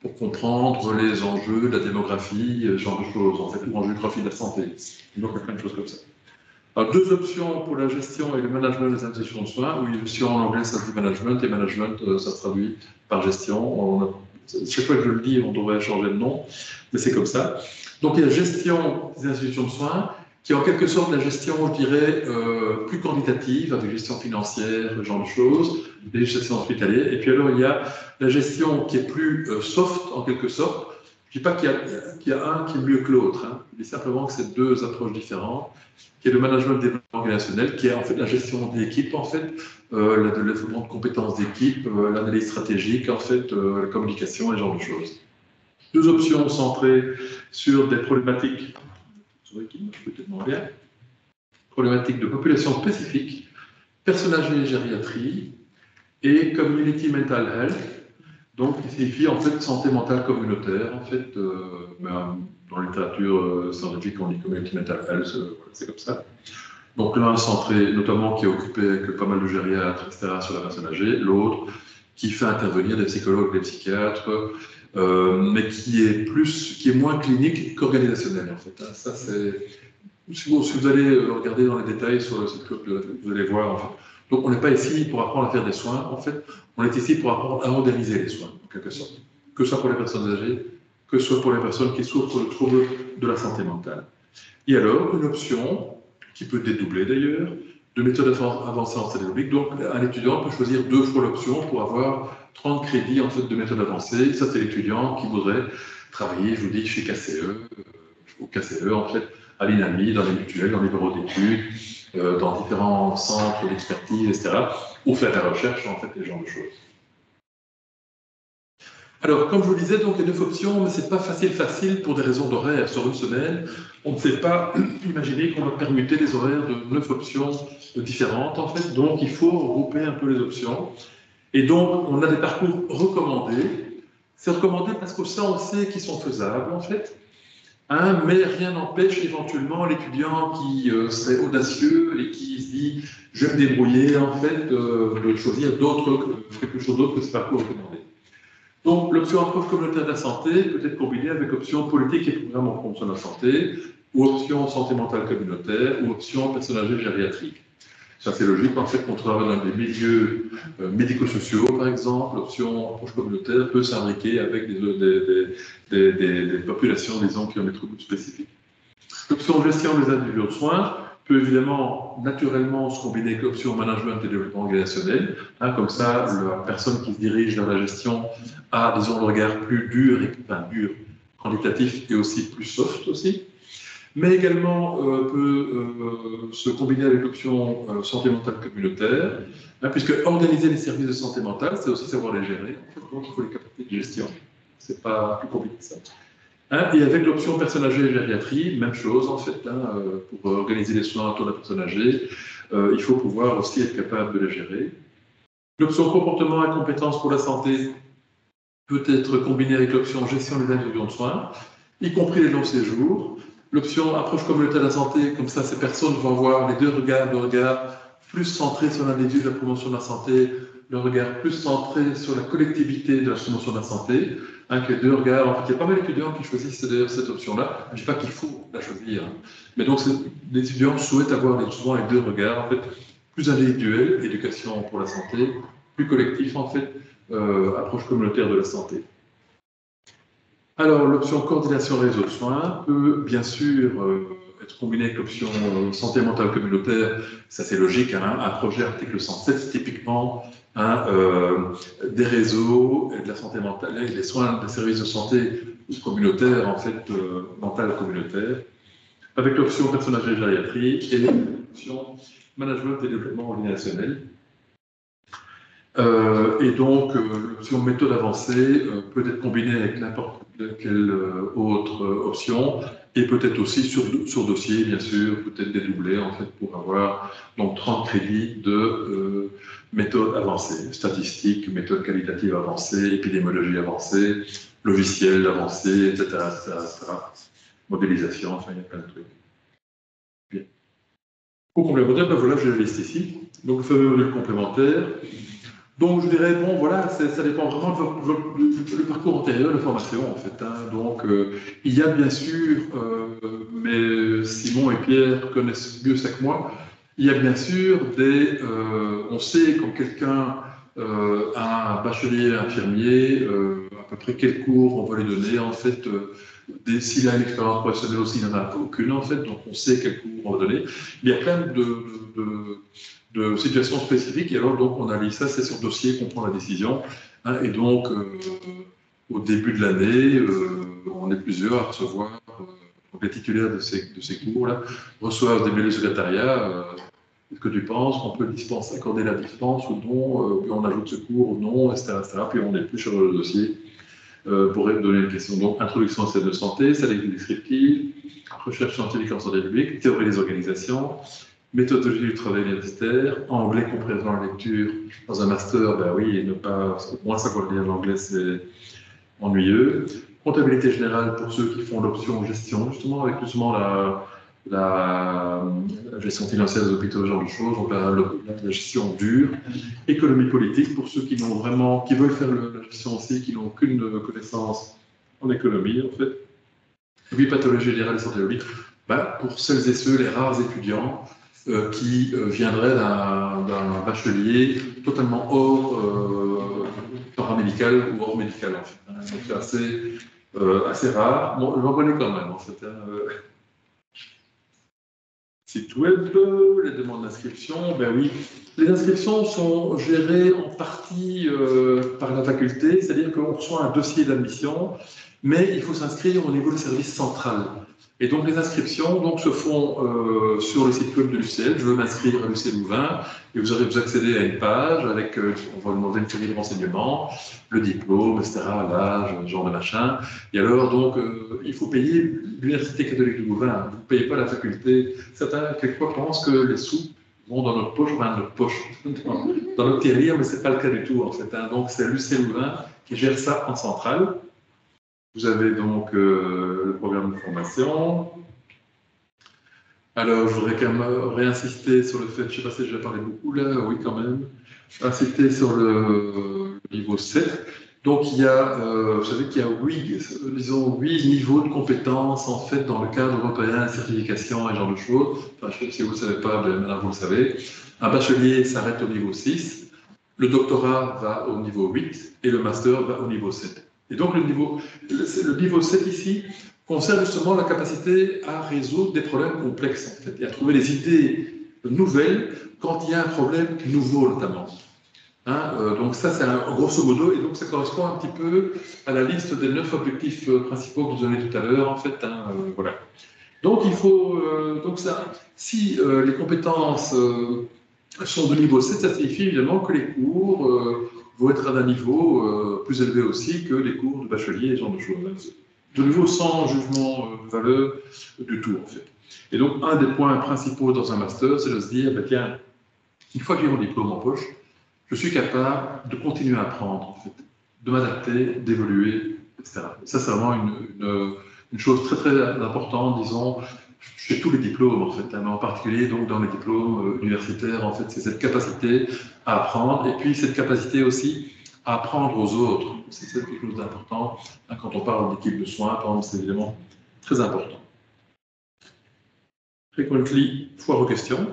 pour comprendre les enjeux de la démographie, ce genre de choses, en fait, ou géographie de la santé. Donc, il y a plein de choses comme ça. Alors, deux options pour la gestion et le management des institutions de soins. Oui, gestion en anglais, ça dit management, et management, ça se traduit par gestion. Chaque fois que je le dis, on devrait changer de nom, mais c'est comme ça. Donc, il y a gestion des institutions de soins, qui est en quelque sorte la gestion, je dirais, plus quantitative, avec gestion financière, ce genre de choses, les gestions hospitalières. Et puis alors, il y a la gestion qui est plus soft, en quelque sorte. Je ne dis pas qu'il y a un qui est mieux que l'autre, hein. Je dis simplement que c'est deux approches différentes, qui est le management des développement organisationnel, qui est en fait la gestion d'équipe, en fait, le développement de compétences d'équipe, l'analyse stratégique, en fait, la communication et ce genre de choses. Deux options centrées sur des problématiques, problématiques de population spécifique, personnes âgées et gériatrie, et community mental health, donc qui signifie en fait santé mentale communautaire, en fait, dans la littérature scientifique on dit community mental health, c'est comme ça. Donc l'un centré notamment qui est occupé avec pas mal de gériatres, etc., sur la personne âgée, l'autre qui fait intervenir des psychologues, des psychiatres, mais qui est moins clinique qu'organisationnel, en fait. Ça, c'est... Si vous allez regarder dans les détails sur le site web, vous allez voir, en fait. Donc on n'est pas ici pour apprendre à faire des soins, en fait, on est ici pour apprendre à organiser les soins, en quelque sorte. Que ce soit pour les personnes âgées, que ce soit pour les personnes qui souffrent de troubles de la santé mentale. Et alors, une option, qui peut dédoubler d'ailleurs, de méthode avancée en santé publique. Donc, un étudiant peut choisir 2 fois l'option pour avoir 30 crédits en fait, de méthode avancée. Ça, c'est l'étudiant qui voudrait travailler, je vous dis, chez KCE, au KCE, en fait, à l'INAMI, dans les mutuelles, dans les bureaux d'études, dans différents centres d'expertise, etc., ou faire la recherche, en fait, les genres de choses. Alors, comme je vous le disais, donc, il y a 9 options, mais ce n'est pas facile pour des raisons d'horaire. Sur une semaine, on ne sait pas imaginer qu'on va permuter les horaires de 9 options différentes, en fait. Donc, il faut regrouper un peu les options. Et donc, on a des parcours recommandés. C'est recommandé parce que ça, on sait qu'ils sont faisables, en fait. Hein, mais rien n'empêche éventuellement l'étudiant qui serait audacieux et qui se dit « je vais me débrouiller », en fait, de choisir quelque chose d'autre que ce parcours recommandé. Donc, l'option approche communautaire de la santé peut être combinée avec option politique et programme en promotion de la santé, ou option santé mentale communautaire, ou option personnes âgées gériatrique. Ça, c'est logique, en fait, qu'on travaille dans des milieux médico-sociaux, par exemple. L'option approche communautaire peut s'imbriquer avec des populations, disons, qui ont des troubles spécifiques. L'option gestion des individus de soins peut évidemment, naturellement, se combiner avec l'option management et développement organisationnel. Hein, comme ça, la personne qui se dirige vers la gestion a, disons, le regard plus dur, dur, quantitatif et aussi plus soft aussi. Mais également peut se combiner avec l'option santé mentale communautaire, hein, puisque organiser les services de santé mentale, c'est aussi savoir les gérer. Donc, il faut les capacités de gestion. C'est pas plus compliqué que ça. Hein, et avec l'option personne âgée et gériatrie, même chose en fait. Hein, pour organiser les soins autour de la personne âgée, il faut pouvoir aussi être capable de les gérer. L'option comportement et compétences pour la santé peut être combinée avec l'option gestion des individus de soins, y compris les longs séjours. L'option approche communautaire de la santé, comme ça, ces personnes vont avoir les deux regards, le regard plus centré sur l'individu de la promotion de la santé, le regard plus centré sur la collectivité de la promotion de la santé, hein, que les deux regards. En fait, il y a pas mal d'étudiants qui choisissent d'ailleurs cette option-là. Je ne dis pas qu'il faut la choisir, hein. Mais donc, les étudiants souhaitent avoir souvent les deux regards, en fait, plus individuel, éducation pour la santé, plus collectif, en fait, approche communautaire de la santé. Alors, l'option coordination réseau de soins peut bien sûr être combinée avec l'option santé mentale communautaire. Ça, c'est logique. Hein, un projet article 107, typiquement des réseaux de la santé mentale, des soins, des services de santé communautaires, en fait, mentale communautaire, avec l'option personnes âgées et gériatrie et l'option management et développement organisationnel. Et donc, l'option méthode avancée peut être combinée avec n'importe quelle autre option, et peut-être aussi sur dossier, bien sûr, peut-être dédoublée, en fait, pour avoir donc 30 crédits de méthode avancée, statistique, méthode qualitative avancée, épidémiologie avancée, logiciel avancé, etc., etc. Modélisation, enfin, il y a plein de trucs. Bien. Pour complémentaire, ben voilà, j'ai la liste ici. Donc, le fameux modèle complémentaire. Donc, je dirais, bon, voilà, ça dépend vraiment du parcours antérieur de formation, en fait, hein. Donc, il y a bien sûr, mais Simon et Pierre connaissent mieux ça que moi, il y a bien sûr on sait quand quelqu'un a un bachelier infirmier, à peu près quel cours on va lui donner, en fait, s'il a une expérience professionnelle aussi, il n'en a aucune, en fait, donc on sait quel cours on va donner. Il y a plein de situations spécifiques, et alors donc on analyse ça, c'est sur dossier qu'on prend la décision, hein, et donc au début de l'année, on est plusieurs à recevoir, donc les titulaires de ces cours-là reçoivent des mails de secrétariat. Est-ce que tu penses qu'on peut accorder la dispense ou non, puis on ajoute ce cours ou non, etc., etc., puis on épluche sur le dossier pour donner une question. Donc, introduction au système de santé, sélection descriptive, recherche scientifique en santé publique, théorie des organisations, méthodologie du travail universitaire, anglais compréhension de la lecture dans un master, ben oui, et ne pas, parce que moi, ça qu'on dit en anglais, c'est ennuyeux. Comptabilité générale pour ceux qui font l'option gestion, justement, avec justement la gestion financière des hôpitaux, ce genre de choses, donc la gestion dure. Économie politique pour ceux qui n'ont vraiment, qui veulent faire la gestion aussi, qui n'ont aucune connaissance en économie, en fait. Et puis pathologie générale et santé publique, bah, pour celles et ceux, les rares étudiants qui viendraient d'un bachelier totalement hors paramédical ou hors médical, en fait. Donc c'est assez rare. Bon, j'en connais quand même, en fait. Site web, les demandes d'inscription, ben oui. Les inscriptions sont gérées en partie par la faculté, c'est-à-dire qu'on reçoit un dossier d'admission, mais il faut s'inscrire au niveau du service central. Et donc les inscriptions donc, se font sur le site web de l'UCL. Je veux m'inscrire à l'UCL Louvain, et vous accédez à une page avec, on va vous demander une série de renseignements, le diplôme, etc., l'âge, genre de machin. Et alors, donc, il faut payer l'Université catholique de Louvain. Vous ne payez pas la faculté. Certains, quelquefois, pensent que les sous vont dans notre poche, dans notre tirelire, mais ce n'est pas le cas du tout, en fait, hein. Donc, c'est l'UCL Louvain qui gère ça en centrale. Vous avez donc le programme de formation. Alors, je voudrais quand même réinsister sur le fait, je ne sais pas si j'ai parlé beaucoup là, oui quand même, insister sur le niveau 7. Donc, il y a, vous savez qu'il y a 8 niveaux de compétences en fait dans le cadre européen, certification et ce genre de choses. Enfin, je ne sais pas si vous ne le savez pas, mais maintenant vous le savez. Un bachelier s'arrête au niveau 6, le doctorat va au niveau 8 et le master va au niveau 7. Et donc, le niveau 7 ici concerne justement la capacité à résoudre des problèmes complexes en fait, et à trouver des idées nouvelles quand il y a un problème nouveau notamment. Hein, donc ça, c'est grosso modo, et donc ça correspond un petit peu à la liste des 9 objectifs principaux que je vous donnais tout à l'heure, en fait. Hein, voilà. Donc il faut, donc ça, si les compétences sont de niveau 7, ça signifie évidemment que les cours vont être à un niveau plus élevé aussi que les cours de bachelier et ce genre de choses. De nouveau, sans jugement de valeur du tout, en fait. Et donc, un des points principaux dans un master, c'est de se dire, ben, tiens, une fois que j'ai mon diplôme en poche, je suis capable de continuer à apprendre, en fait, de m'adapter, d'évoluer, etc. Et ça, c'est vraiment une chose très, très importante, disons, chez tous les diplômes, en fait, hein, mais en particulier donc, dans les diplômes universitaires, en fait, c'est cette capacité à apprendre, et puis cette capacité aussi à apprendre aux autres. C'est quelque chose d'important. Hein, quand on parle d'équipe de soins, par exemple, c'est évidemment très important. Frequently, foire aux questions.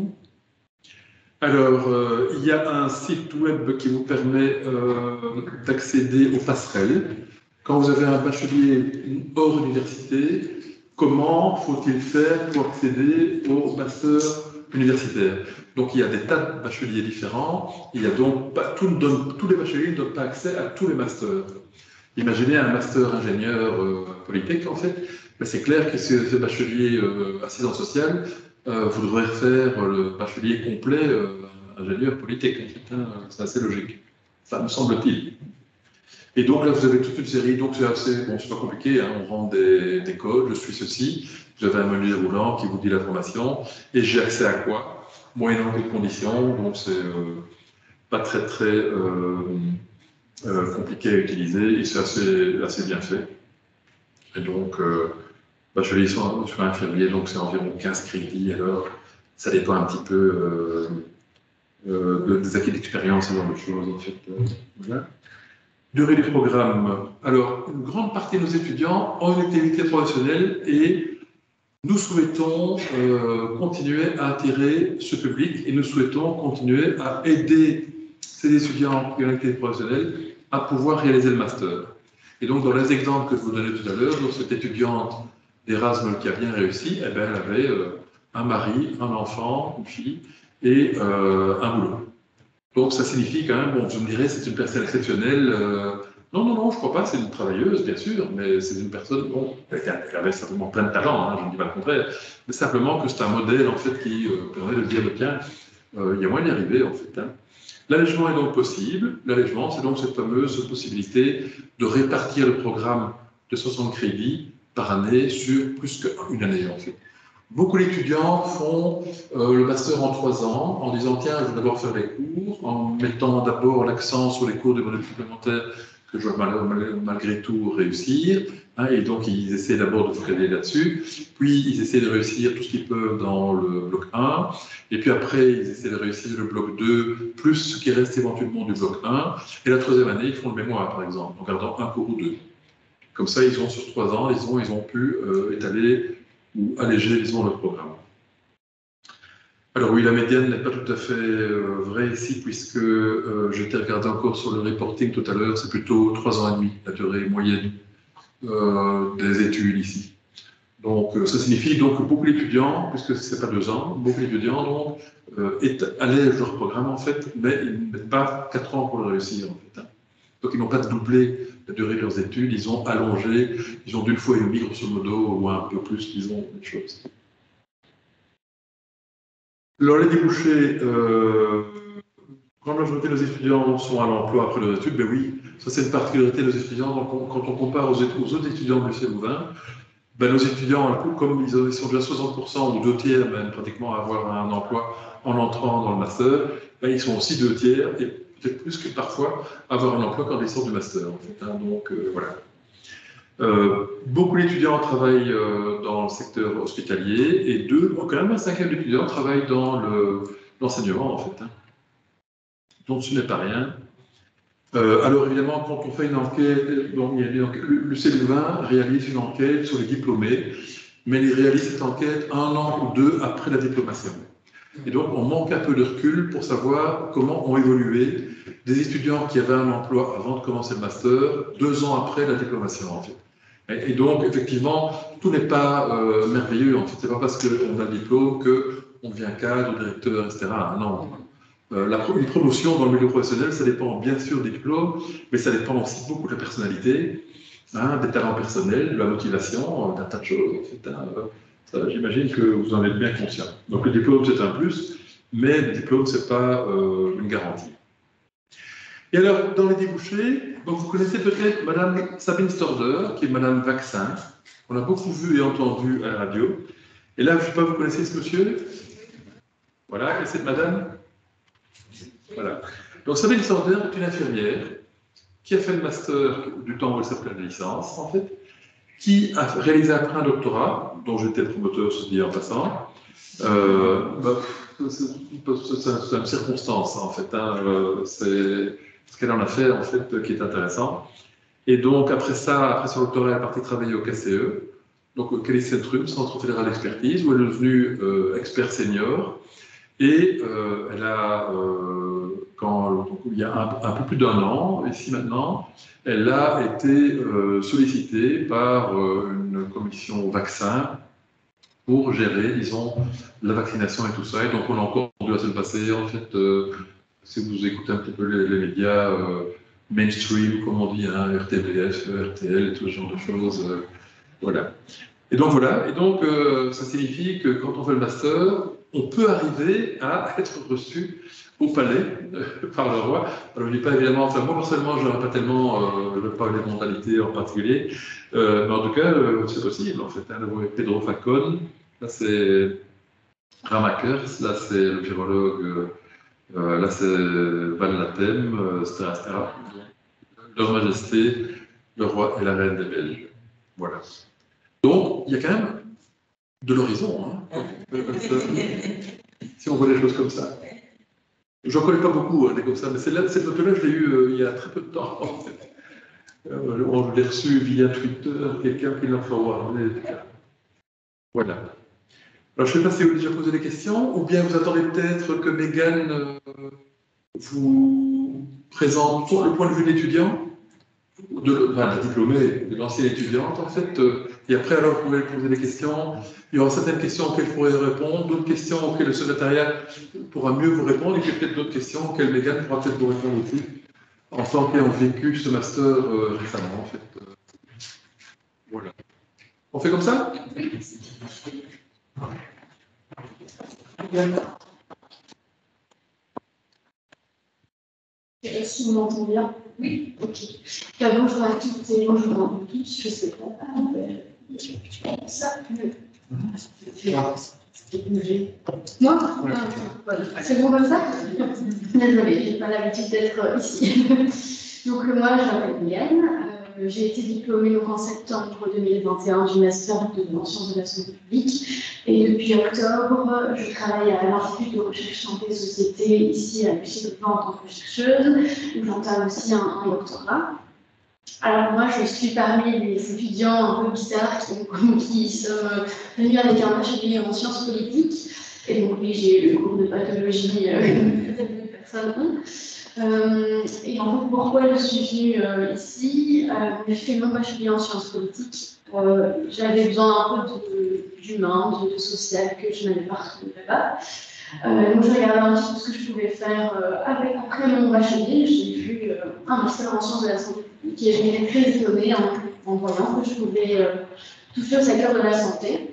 Alors, il y a un site web qui vous permet d'accéder aux passerelles. Quand vous avez un bachelier hors université, comment faut-il faire pour accéder au master universitaire? Donc, il y a des tas de bacheliers différents. Il y a donc pas, tous les bacheliers ne donnent pas accès à tous les masters. Imaginez un master ingénieur polytech, en fait. Mais c'est clair que ce bachelier assistance sociale, vous devrez faire le bachelier complet ingénieur polytech. En fait, hein, c'est assez logique. Ça me semble-t-il. Et donc là, vous avez toute une série, donc c'est assez, bon, c'est pas compliqué, hein, on rentre des codes, je suis ceci, vous avez un menu déroulant qui vous dit la formation, et j'ai accès à quoi? Moyennant quelques conditions, donc c'est pas très compliqué à utiliser, et c'est assez bien fait. Et donc, bachelier sur infirmier, donc c'est environ 15 crédits, alors ça dépend un petit peu des acquis d'expérience, ce genre de choses, en fait. Voilà. Durée du programme. Alors, une grande partie de nos étudiants ont une activité professionnelle et nous souhaitons continuer à attirer ce public et nous souhaitons continuer à aider ces étudiants qui ont une activité professionnelle à pouvoir réaliser le master. Et donc, dans les exemples que je vous donnais tout à l'heure, cette étudiante d'Erasmus qui a bien réussi, eh bien, elle avait un mari, un enfant, une fille et un boulot. Donc, ça signifie quand même, bon, je me dirais, c'est une personne exceptionnelle. Non, non, non, je ne crois pas, c'est une travailleuse, bien sûr, mais c'est une personne, bon, elle avait certainement plein de talents, hein, je ne dis pas le contraire, mais simplement que c'est un modèle, en fait, qui permet de dire, tiens, il y a moyen d'y arriver, en fait. Hein. L'allègement est donc possible. L'allègement, c'est donc cette fameuse possibilité de répartir le programme de 60 crédits par année sur plus qu'une année, en fait. Beaucoup d'étudiants font le master en 3 ans en disant tiens, je vais d'abord faire les cours, en mettant d'abord l'accent sur les cours de modèle supplémentaire que je dois malgré tout réussir. Hein, et donc, ils essaient d'abord de focaliser là-dessus. Puis, ils essaient de réussir tout ce qu'ils peuvent dans le bloc 1. Et puis après, ils essaient de réussir le bloc 2, plus ce qui reste éventuellement du bloc 1. Et la troisième année, ils font le mémoire, par exemple, en gardant un cours ou deux. Comme ça, ils ont sur 3 ans, ils ont pu étaler ou alléger, disons, le programme. Alors oui, la médiane n'est pas tout à fait vraie ici, puisque j'étais regardé encore sur le reporting tout à l'heure, c'est plutôt 3 ans et demi, la durée moyenne des études ici. Donc, ça signifie donc que beaucoup d'étudiants, puisque ce n'est pas 2 ans, beaucoup d'étudiants donc allègent leur programme en fait, mais ils ne mettent pas 4 ans pour le réussir en fait. Hein. Donc, ils n'ont pas doublé la durée de leurs études, ils ont allongé, ils ont d'une fois et demie grosso modo, ou un peu plus, disons, les choses. Alors, les débouchés, grande majorité de nos étudiants sont à l'emploi après leurs études, ben oui, ça c'est une particularité de nos étudiants. Donc, quand on compare aux autres étudiants du lycée Louvain, ben, nos étudiants, comme ils sont déjà 60% ou 2 tiers même pratiquement à avoir un emploi en entrant dans le master, ben, ils sont aussi 2 tiers et peut-être plus que parfois avoir un emploi quand ils sortent du master. En fait, hein. Donc voilà. Beaucoup d'étudiants travaillent dans le secteur hospitalier et quand même un cinquième d'étudiants travaillent dans l'enseignement en fait. Hein. Donc ce n'est pas rien. Alors évidemment, quand on fait une enquête, bon, le CELUVin réalise une enquête sur les diplômés, mais il réalise cette enquête 1 an ou 2 après la diplomation. Et donc on manque un peu de recul pour savoir comment ont évolué des étudiants qui avaient un emploi avant de commencer le master, 2 ans après la diplomation en fait. Et donc effectivement, tout n'est pas merveilleux en fait. C'est pas parce qu'on a le diplôme qu'on devient cadre, directeur, etc. Non. Une promotion dans le milieu professionnel, ça dépend bien sûr des diplômes, mais ça dépend aussi beaucoup de la personnalité, hein, des talents personnels, de la motivation, d'un tas de choses. En fait, hein, j'imagine que vous en êtes bien conscient. Donc le diplôme, c'est un plus, mais le diplôme, ce n'est pas une garantie. Et alors, dans les débouchés, vous connaissez peut-être Madame Sabine Storder, qui est Madame Vaccin. On a beaucoup vu et entendu à la radio. Et là, je ne sais pas, vous connaissez ce monsieur? Voilà, et cette Madame? Voilà. Donc Sabine Storder est une infirmière qui a fait le master du temps où elle s'appelait la licence, en fait, qui a réalisé après un doctorat, dont j'étais le promoteur, se dit en passant. C'est une circonstance, en fait. Hein, c'est ce qu'elle en a fait, en fait, qui est intéressant. Et donc, après ça, après son doctorat, elle est partie travailler au KCE, donc au Quali Centrum, Centre fédéral d'expertise, où elle est devenue expert senior. Et elle a, il y a un peu plus d'1 an, ici maintenant, elle a été sollicitée par une commission vaccin pour gérer, disons, la vaccination et tout ça. Et donc, on a encore entendu la semaine passée, en fait, si vous écoutez un petit peu les médias mainstream, comme on dit, hein, RTBF, RTL et tout ce genre de choses, voilà. Et donc voilà, et donc ça signifie que quand on fait le master, on peut arriver à être reçu au palais par le roi. Alors je ne dis pas évidemment, enfin moi personnellement je n'aurais pas tellement, je ne veux pas les modalités en particulier, mais en tout cas c'est possible en fait. Hein, avec Pedro Facon, là c'est Ramakers, là c'est le virologue, là c'est Van Latem, etc., etc. Leur Majesté, le roi et la reine des Belges. Voilà. Donc, il y a quand même de l'horizon, hein, si on voit les choses comme ça. Je n'en connais pas beaucoup, des comme ça, mais cette photo-là, je l'ai eue il y a très peu de temps, en fait. On l'a reçue via Twitter, quelqu'un qui l'a forwardé. Voilà. Alors, je ne sais pas si vous avez déjà posé des questions, ou bien vous attendez peut-être que Megan vous présente le point de vue de l'étudiant, de la diplômée, de l'ancienne étudiante, en fait. Et après, alors, vous pouvez poser des questions. Il y aura certaines questions auxquelles vous pourrez répondre, d'autres questions auxquelles le secrétariat pourra mieux vous répondre, et puis peut-être d'autres questions auxquelles Megan pourra peut-être vous répondre aussi, en tant qu'ayant vécu ce master récemment, en fait. Voilà. On fait comme ça? Si vous m'entendez bien. Oui, ok. Bonjour à toutes et bonjour à tous. Je sais pas. Ça, moi c'est bon comme ça? Désolée, je n'ai pas l'habitude d'être ici. Donc, moi, je m'appelle Yann. J'ai été diplômée donc, en septembre 2021 du master en sciences de la santé publique. Et depuis octobre, je travaille à l'Institut de recherche santé et société, ici à l'UCI de Caen en tant que chercheuse, où j'entame aussi un doctorat. Alors moi, je suis parmi les étudiants un peu bizarres qui sont venus avec un bachelier en sciences politiques. Et donc oui, j'ai eu le cours de pathologie de personnes. Et en fait, pourquoi je suis venue ici? J'ai fait mon bachelier en sciences politiques. J'avais besoin un peu d'humain, de social que je n'avais pas retrouvé là-bas. Donc je regardais un petit peu ce que je pouvais faire après mon bachelier. J'ai vu un master en sciences de la santé publique et j'ai été très étonnée en voyant que je pouvais toucher au secteur de la santé.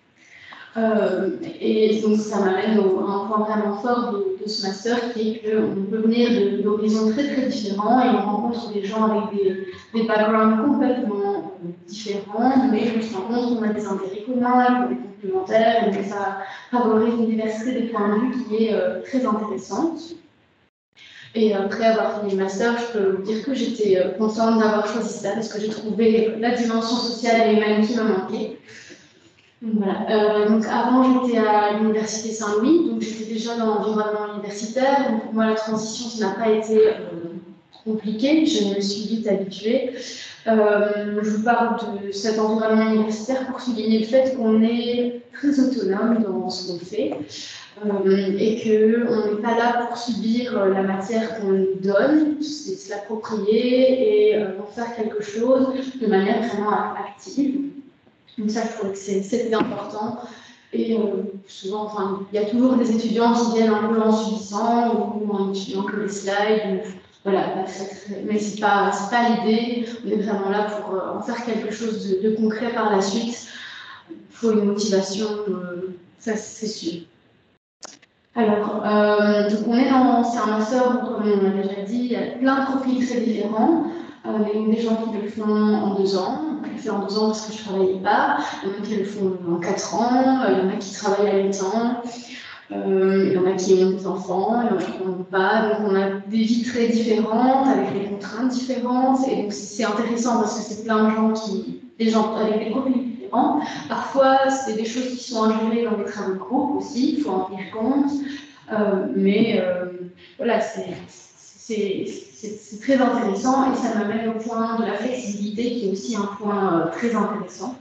Et donc ça m'amène à un point vraiment fort de ce master qui est qu'on peut venir d'horizons très très différents et on rencontre des gens avec des backgrounds complètement différents, mais on se rend compte qu'on a des intérêts communs, qu'on est complémentaires, et que ça favorise une diversité des points de vue qui est très intéressante. Et après avoir fini le master, je peux vous dire que j'étais contente d'avoir choisi ça parce que j'ai trouvé la dimension sociale et humaine qui me manquait. Voilà. Donc avant, j'étais à l'université Saint-Louis, donc j'étais déjà dans l'environnement universitaire. Donc pour moi, la transition, ça n'a pas été compliquée, je me suis vite habituée. Je vous parle de cet environnement universitaire pour souligner le fait qu'on est très autonome dans ce qu'on fait et qu'on n'est pas là pour subir la matière qu'on nous donne, c'est se l'approprier et en faire quelque chose de manière vraiment active. Donc ça, je trouve que c'est important. Et souvent, enfin, il y a toujours des étudiants qui viennent un peu en subissant ou en étudiant que les slides. Voilà, mais c'est pas l'idée. On est vraiment là pour en faire quelque chose de concret par la suite. Il faut une motivation, ça c'est sûr. Alors, donc c'est un master où, comme on l'a déjà dit, il y a plein de profils très différents. Il y a des gens qui le font en 2 ans, je le fais en 2 ans parce que je ne travaillais pas, il y en a qui le font en 4 ans, il y en a qui travaillent à 8 ans, il y en a qui ont des enfants, il y en a qui n'en ont pas, donc on a des vies très différentes, avec des contraintes différentes, et donc c'est intéressant parce que c'est plein de gens des gens avec des profils différents. Parfois, c'est des choses qui sont ingérées dans des travaux de groupe aussi, il faut en tenir compte, mais voilà, c'est très intéressant et ça m'amène au point de la flexibilité qui est aussi un point très intéressant.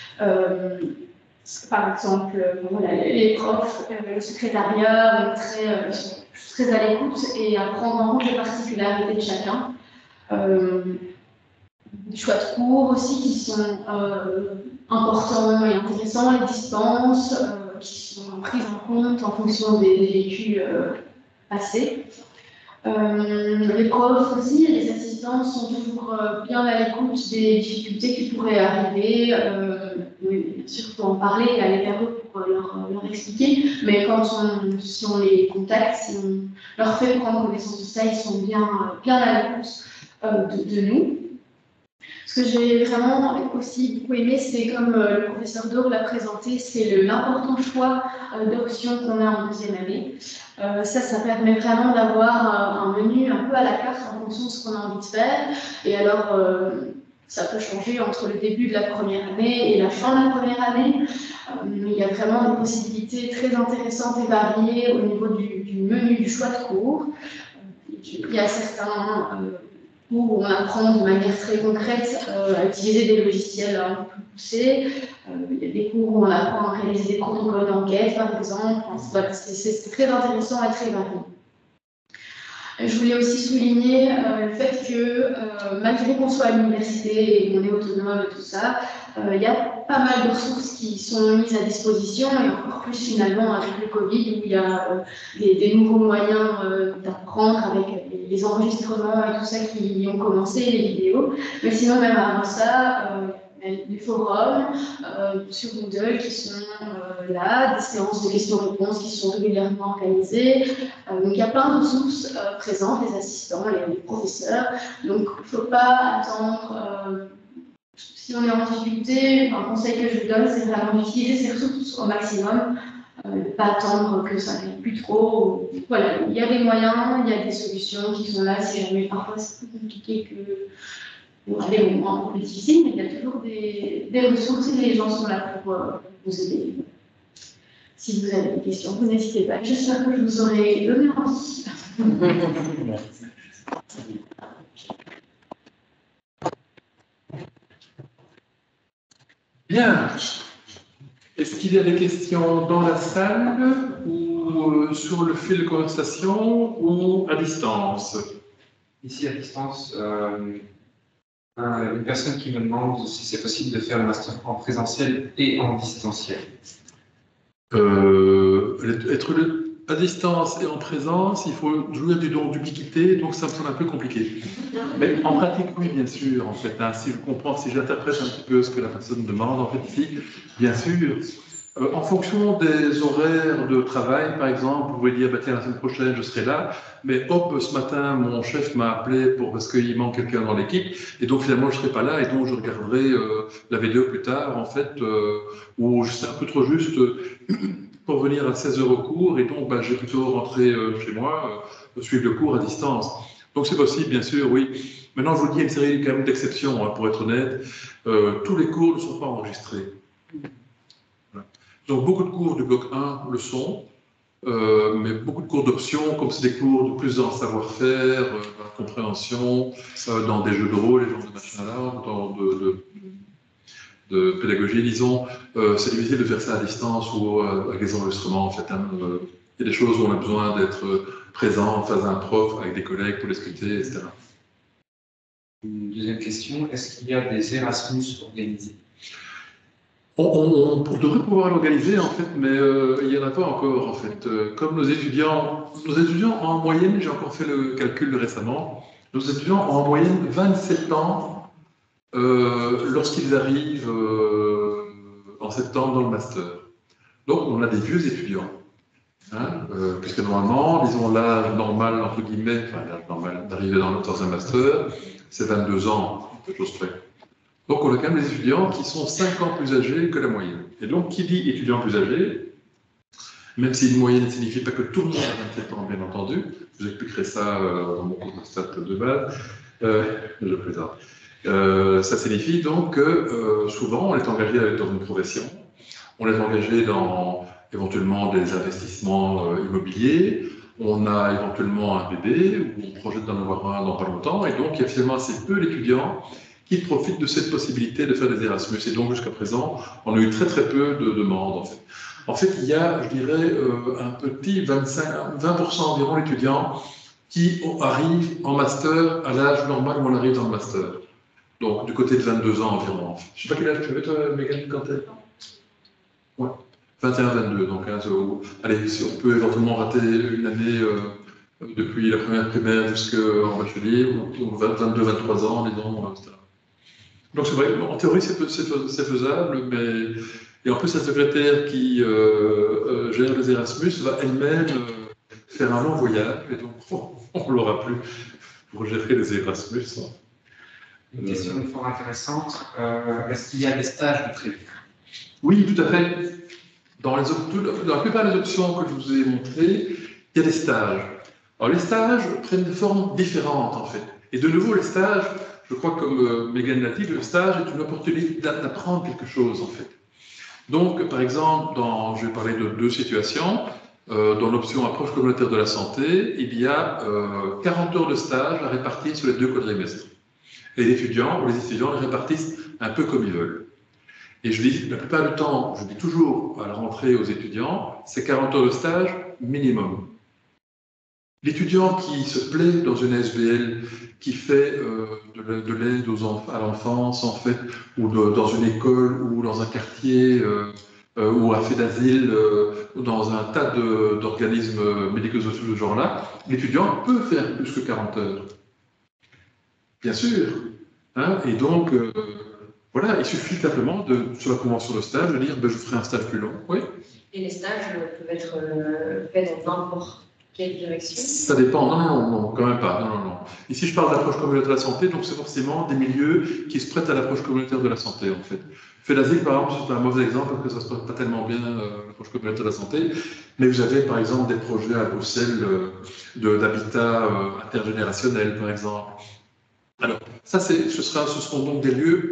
Par exemple, voilà, les profs, le secrétariat, très à l'écoute et à prendre en compte les particularités de chacun. Des choix de cours aussi qui sont importants et intéressants, les dispenses qui sont prises en compte en fonction des vécus passés. Les profs aussi et les assistants sont toujours bien à l'écoute des difficultés qui pourraient arriver. Bien sûr, il faut en parler et aller vers eux pour leur expliquer. Mais si on les contacte, si on leur fait prendre connaissance de ça, ils sont bien à l'écoute de nous. Ce que j'ai vraiment aussi beaucoup aimé, c'est comme le professeur Dore l'a présenté, c'est l'important choix d'options qu'on a en 2e année. Ça permet vraiment d'avoir un menu un peu à la carte en fonction de ce qu'on a envie de faire. Et alors, Ça peut changer entre le début de la première année et la fin de la première année. Il y a vraiment des possibilités très intéressantes et variées au niveau du menu du choix de cours. Il y a certains cours où on apprend de manière très concrète à utiliser des logiciels un peu plus poussés. Il y a des cours où on apprend à réaliser des protocoles d'enquête, par exemple. Voilà, c'est très intéressant et très varié. Je voulais aussi souligner le fait que malgré qu'on soit à l'université et qu'on est autonome et tout ça, il y a pas mal de ressources qui sont mises à disposition, et encore plus finalement avec le Covid, où il y a des nouveaux moyens d'apprendre avec les enregistrements et tout ça qui ont commencé, les vidéos. Mais sinon, même avant ça, les forums sur Moodle qui sont là, des séances de questions-réponses qui sont régulièrement organisées. Donc il y a plein de ressources présentes, les assistants, les professeurs. Donc il ne faut pas attendre. Si on est en difficulté, un conseil que je vous donne, c'est vraiment d'utiliser ces ressources au maximum. Ne pas attendre que ça n'aille plus trop. Voilà, il y a des moyens, il y a des solutions qui sont là. Si jamais parfois c'est plus compliqué que des moments un peu plus difficiles, mais il y a toujours des ressources et les gens sont là pour vous aider. Si vous avez des questions, vous n'hésitez pas. J'espère que je vous aurai donné envie. Merci. Bien. Est-ce qu'il y a des questions dans la salle ou sur le fil de conversation ou à distance? Ici à distance, une personne qui me demande si c'est possible de faire le master en présentiel et en distanciel. Être à distance et en présence, il faut jouer du don d'ubiquité, donc ça me semble un peu compliqué. Mais en pratique, oui, bien sûr, en fait. Hein, si je comprends, si j'interprète un petit peu ce que la personne demande, en fait, ici, bien sûr. En fonction des horaires de travail, par exemple, vous pouvez dire, bah, tiens, la semaine prochaine, je serai là, mais hop, ce matin, mon chef m'a appelé parce qu'il manque quelqu'un dans l'équipe, et donc finalement, je ne serai pas là, et donc je regarderai la vidéo plus tard, en fait, où je serai un peu trop juste pour venir à 16h au cours, et donc bah, j'ai plutôt rentré chez moi, suivre le cours à distance. Donc c'est possible, bien sûr, oui. Maintenant, je vous dis, il y a une série quand même d'exceptions, hein, pour être honnête. Tous les cours ne sont pas enregistrés. Donc beaucoup de cours du bloc 1 le sont, mais beaucoup de cours d'options, comme c'est des cours de plus dans le savoir-faire, dans la compréhension, dans des jeux de rôle, les gens de machin là, de pédagogie, disons, c'est difficile de faire ça à distance ou avec des enregistrements, en fait. Hein, il y a des choses où on a besoin d'être présent en face d'un prof, avec des collègues pour discuter, etc. Une deuxième question, est-ce qu'il y a des Erasmus organisés? On devrait pouvoir l'organiser, en fait, mais il n'y en a pas encore, en fait. Comme nos étudiants en moyenne, j'ai encore fait le calcul récemment, nos étudiants ont en moyenne 27 ans lorsqu'ils arrivent en septembre dans le master. Donc, on a des vieux étudiants, hein, puisque normalement, disons, l'âge normal, entre guillemets, enfin, l'âge normal d'arriver dans un master, c'est 22 ans, quelque chose près. Donc, on a quand même des étudiants qui sont 5 ans plus âgés que la moyenne. Et donc, qui dit étudiant plus âgé, même si une moyenne ne signifie pas que tout le monde a 27 ans, bien entendu, je vous expliquerai ça dans mon cours de stats de base, je plaisante. Ça signifie donc que souvent, on est engagé dans une profession, on est engagé dans éventuellement des investissements immobiliers, on a éventuellement un bébé, ou on projette d'en avoir un dans pas longtemps, et donc il y a finalement assez peu d'étudiants qui profitent de cette possibilité de faire des Erasmus. Et donc, jusqu'à présent, on a eu très très peu de demandes, en fait. En fait, il y a, je dirais, un petit 20% environ d'étudiants qui arrivent en master à l'âge normal où on arrive dans le master. Donc, du côté de 22 ans environ. Je ne sais pas quel âge tu avais, toi, Mégane, quand t'es... Ouais, 21-22. Donc, hein, allez, si on peut éventuellement rater une année depuis la première primaire jusqu'en bachelier, ou 22-23 ans, disons, etc. Donc c'est vrai, en théorie c'est faisable, mais et en plus la secrétaire qui gère les Erasmus va elle-même faire un long voyage, et donc on l'aura plus pour gérer les Erasmus. Une question fort intéressante, est-ce qu'il y a des stages de prévus? Oui, tout à fait. Dans la plupart des options que je vous ai montrées, il y a des stages. Alors les stages prennent des formes différentes en fait. Et de nouveau, les stages, je crois que comme Megan l'a dit, le stage est une opportunité d'apprendre quelque chose, en fait. Donc, par exemple, je vais parler de deux situations. Dans l'option approche communautaire de la santé, il y a 40 heures de stage à répartir sur les 2 quadrimestres. Et les étudiants les répartissent un peu comme ils veulent. Et je dis, la plupart du temps, je dis toujours à la rentrée aux étudiants, c'est 40 heures de stage minimum. L'étudiant qui se plaît dans une SBL, qui fait de l'aide à l'enfance, en fait, ou dans une école, ou dans un quartier, ou a fait d'asile, ou dans un tas d'organismes médico-sociaux de ce genre-là, l'étudiant peut faire plus que 40 heures. Bien sûr. Hein, et donc, voilà, il suffit simplement, sur la convention de stage, de dire ben, je ferai un stage plus long. Oui. Et les stages peuvent être faits dans n'importe quelle direction? Ça dépend. Non, quand même pas. Non. Ici, je parle d'approche communautaire de la santé, donc c'est forcément des milieux qui se prêtent à l'approche communautaire de la santé, en fait. Fait d'asile, par exemple, c'est un mauvais exemple parce que ça se prête pas tellement bien l'approche communautaire de la santé. Mais vous avez, par exemple, des projets à Bruxelles d'habitat intergénérationnel, par exemple. Alors, ça, ce seront donc des lieux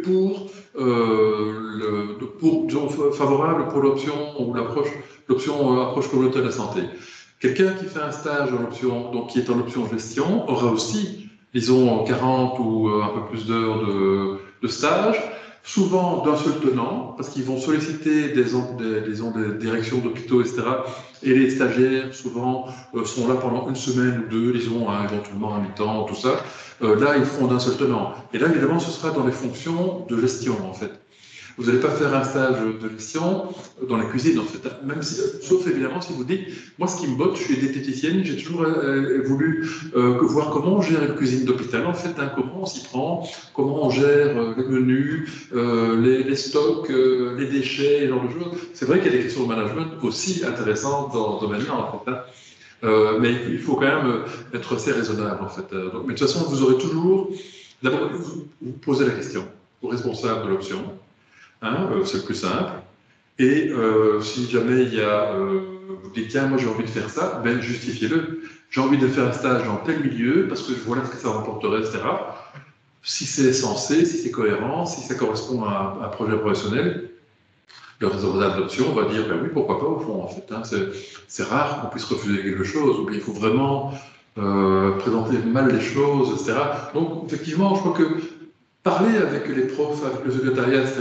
favorables pour l'option ou l'option approche communautaire de la santé. Quelqu'un qui fait un stage donc qui est en option gestion, aura aussi, disons, 40 ou un peu plus d'heures de stage, souvent d'un seul tenant, parce qu'ils vont solliciter des directions d'hôpitaux, etc. Et les stagiaires, souvent, sont là pendant une semaine ou deux, disons, éventuellement un mi-temps, tout ça. Là, ils feront d'un seul tenant. Et là, évidemment, ce sera dans les fonctions de gestion, en fait. Vous n'allez pas faire un stage de gestion dans la cuisine, en fait. Même sauf évidemment si vous dites, moi, ce qui me botte, je suis diététicienne, j'ai toujours voulu voir comment on gère une cuisine d'hôpital, en fait, hein, comment on s'y prend, comment on gère les menus, les stocks, les déchets, ce genre de choses. C'est vrai qu'il y a des questions de management aussi intéressantes dans ce domaine-là, en fait. Hein. Mais il faut quand même être assez raisonnable, en fait. Mais de toute façon, vous aurez toujours... D'abord, vous posez la question au responsable de l'option. Hein, c'est le plus simple. Et si jamais il y a, vous dites tiens, moi j'ai envie de faire ça, ben justifiez-le. J'ai envie de faire un stage dans tel milieu parce que voilà ce que ça rapporterait, etc. Si c'est censé, si c'est cohérent, si ça correspond à un projet professionnel, le responsable d'option va dire ben oui, pourquoi pas au fond en fait. Hein, c'est rare qu'on puisse refuser quelque chose, ou bien il faut vraiment présenter mal les choses, etc. Donc effectivement, je crois que parler avec les profs, avec le secrétariat, etc.,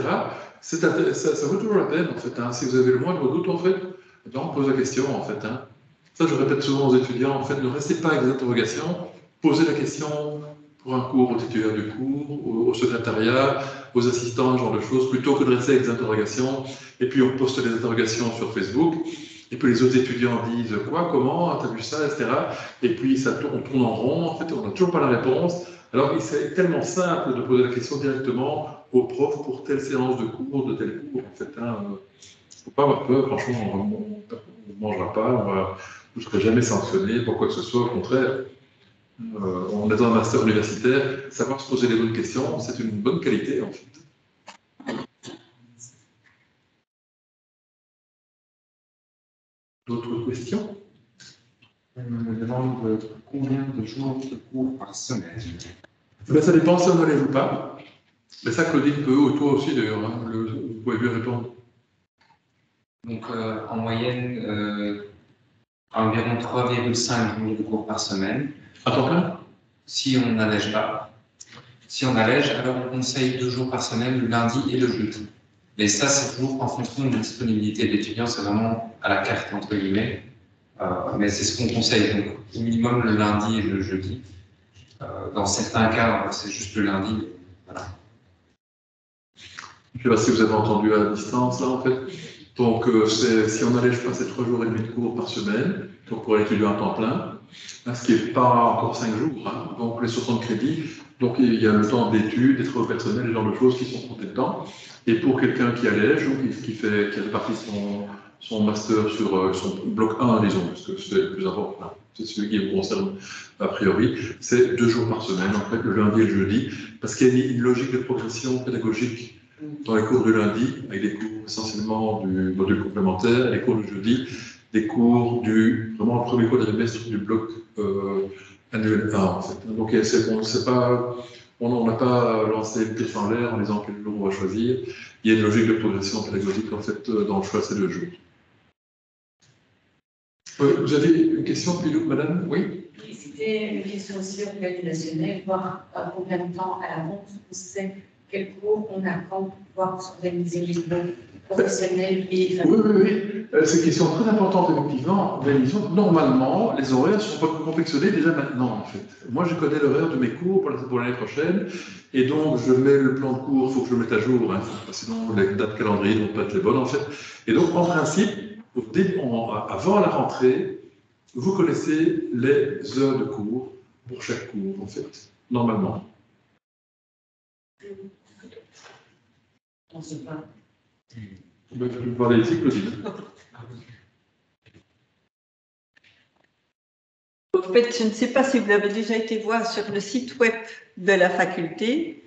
ça vaut toujours la peine, en fait. Hein. Si vous avez le moindre doute, en fait, on pose la question, en fait. Hein. Ça, je répète souvent aux étudiants, en fait, ne restez pas avec des interrogations, posez la question pour un cours au titulaire du cours, au secrétariat, aux assistants, ce genre de choses, plutôt que de rester avec des interrogations, et puis on poste des interrogations sur Facebook, et puis les autres étudiants disent quoi, comment, t'as vu ça, etc. Et puis on tourne en rond, en fait, on n'a toujours pas la réponse. Alors, c'est tellement simple de poser la question directement au prof pour telle séance de cours, de tel cours, en fait. Hein. Il ne faut pas avoir peur, franchement, on ne mangera pas, vous ne serez jamais sanctionné pour quoi que ce soit, au contraire. On est dans un master universitaire, savoir se poser les bonnes questions, c'est une bonne qualité, en fait. D'autres questions? On me demande combien de jours de cours par semaine. Ben, ça dépend si on en lève ou pas. Mais ça, Claudine peut, ou toi aussi d'ailleurs, hein, vous pouvez lui répondre. Donc en moyenne, environ 3,5 jours de cours par semaine. À temps plein? Si on n'allège pas. Si on allège, alors on conseille 2 jours par semaine, le lundi et le jeudi. Mais ça, c'est toujours en fonction de la disponibilité de l'étudiant, c'est vraiment à la carte, entre guillemets. Mais c'est ce qu'on conseille, donc au minimum le lundi et le jeudi. Dans certains cas, c'est juste le lundi. Voilà. Je ne sais pas si vous avez entendu à distance, là, en fait. Donc, si on n'allège pas, c'est 3 jours et demi de cours par semaine, donc pour l'étudiant à temps plein, hein, ce qui n'est pas encore 5 jours, hein, donc les 60 crédits. Donc, il y a le temps d'études, des travaux personnels, ce genre de choses qui sont comptés dedans. Et pour quelqu'un qui allège, donc qui répartit son master sur son bloc 1, disons, parce que c'est le plus important, c'est celui qui vous concerne a priori, c'est 2 jours par semaine, en fait, le lundi et le jeudi, parce qu'il y a une logique de progression pédagogique dans les cours du lundi, avec des cours essentiellement du module complémentaire, et les cours du jeudi, des cours vraiment le premier quadrimestre du bloc annuel 1, en fait. Donc, c'est pas On n'a pas lancé une pièce en l'air en disant quel jour on va choisir. Il y a une logique de progression pédagogique en fait dans le choix de ces 2 jours. Vous avez une question, puis madame? Oui. Oui, c'était une question aussi organisationnelle, voir combien de temps à l'avance on sait quel cours on a quand pour pouvoir s'organiser les groupes professionnels et Oui. C'est une question très importante, effectivement. Normalement, les horaires ne sont pas confectionnés déjà maintenant, en fait. Moi, je connais l'horaire de mes cours pour l'année prochaine, et donc je mets le plan de cours, il faut que je le mette à jour, hein, sinon les dates calendrier ne vont pas être les bonnes, en fait. Et donc, en principe, avant la rentrée, vous connaissez les heures de cours pour chaque cours, en fait, normalement. on ne sait pas. Je vais parler ici, Claudine. En fait, je ne sais pas si vous l'avez déjà été voir sur le site web de la faculté.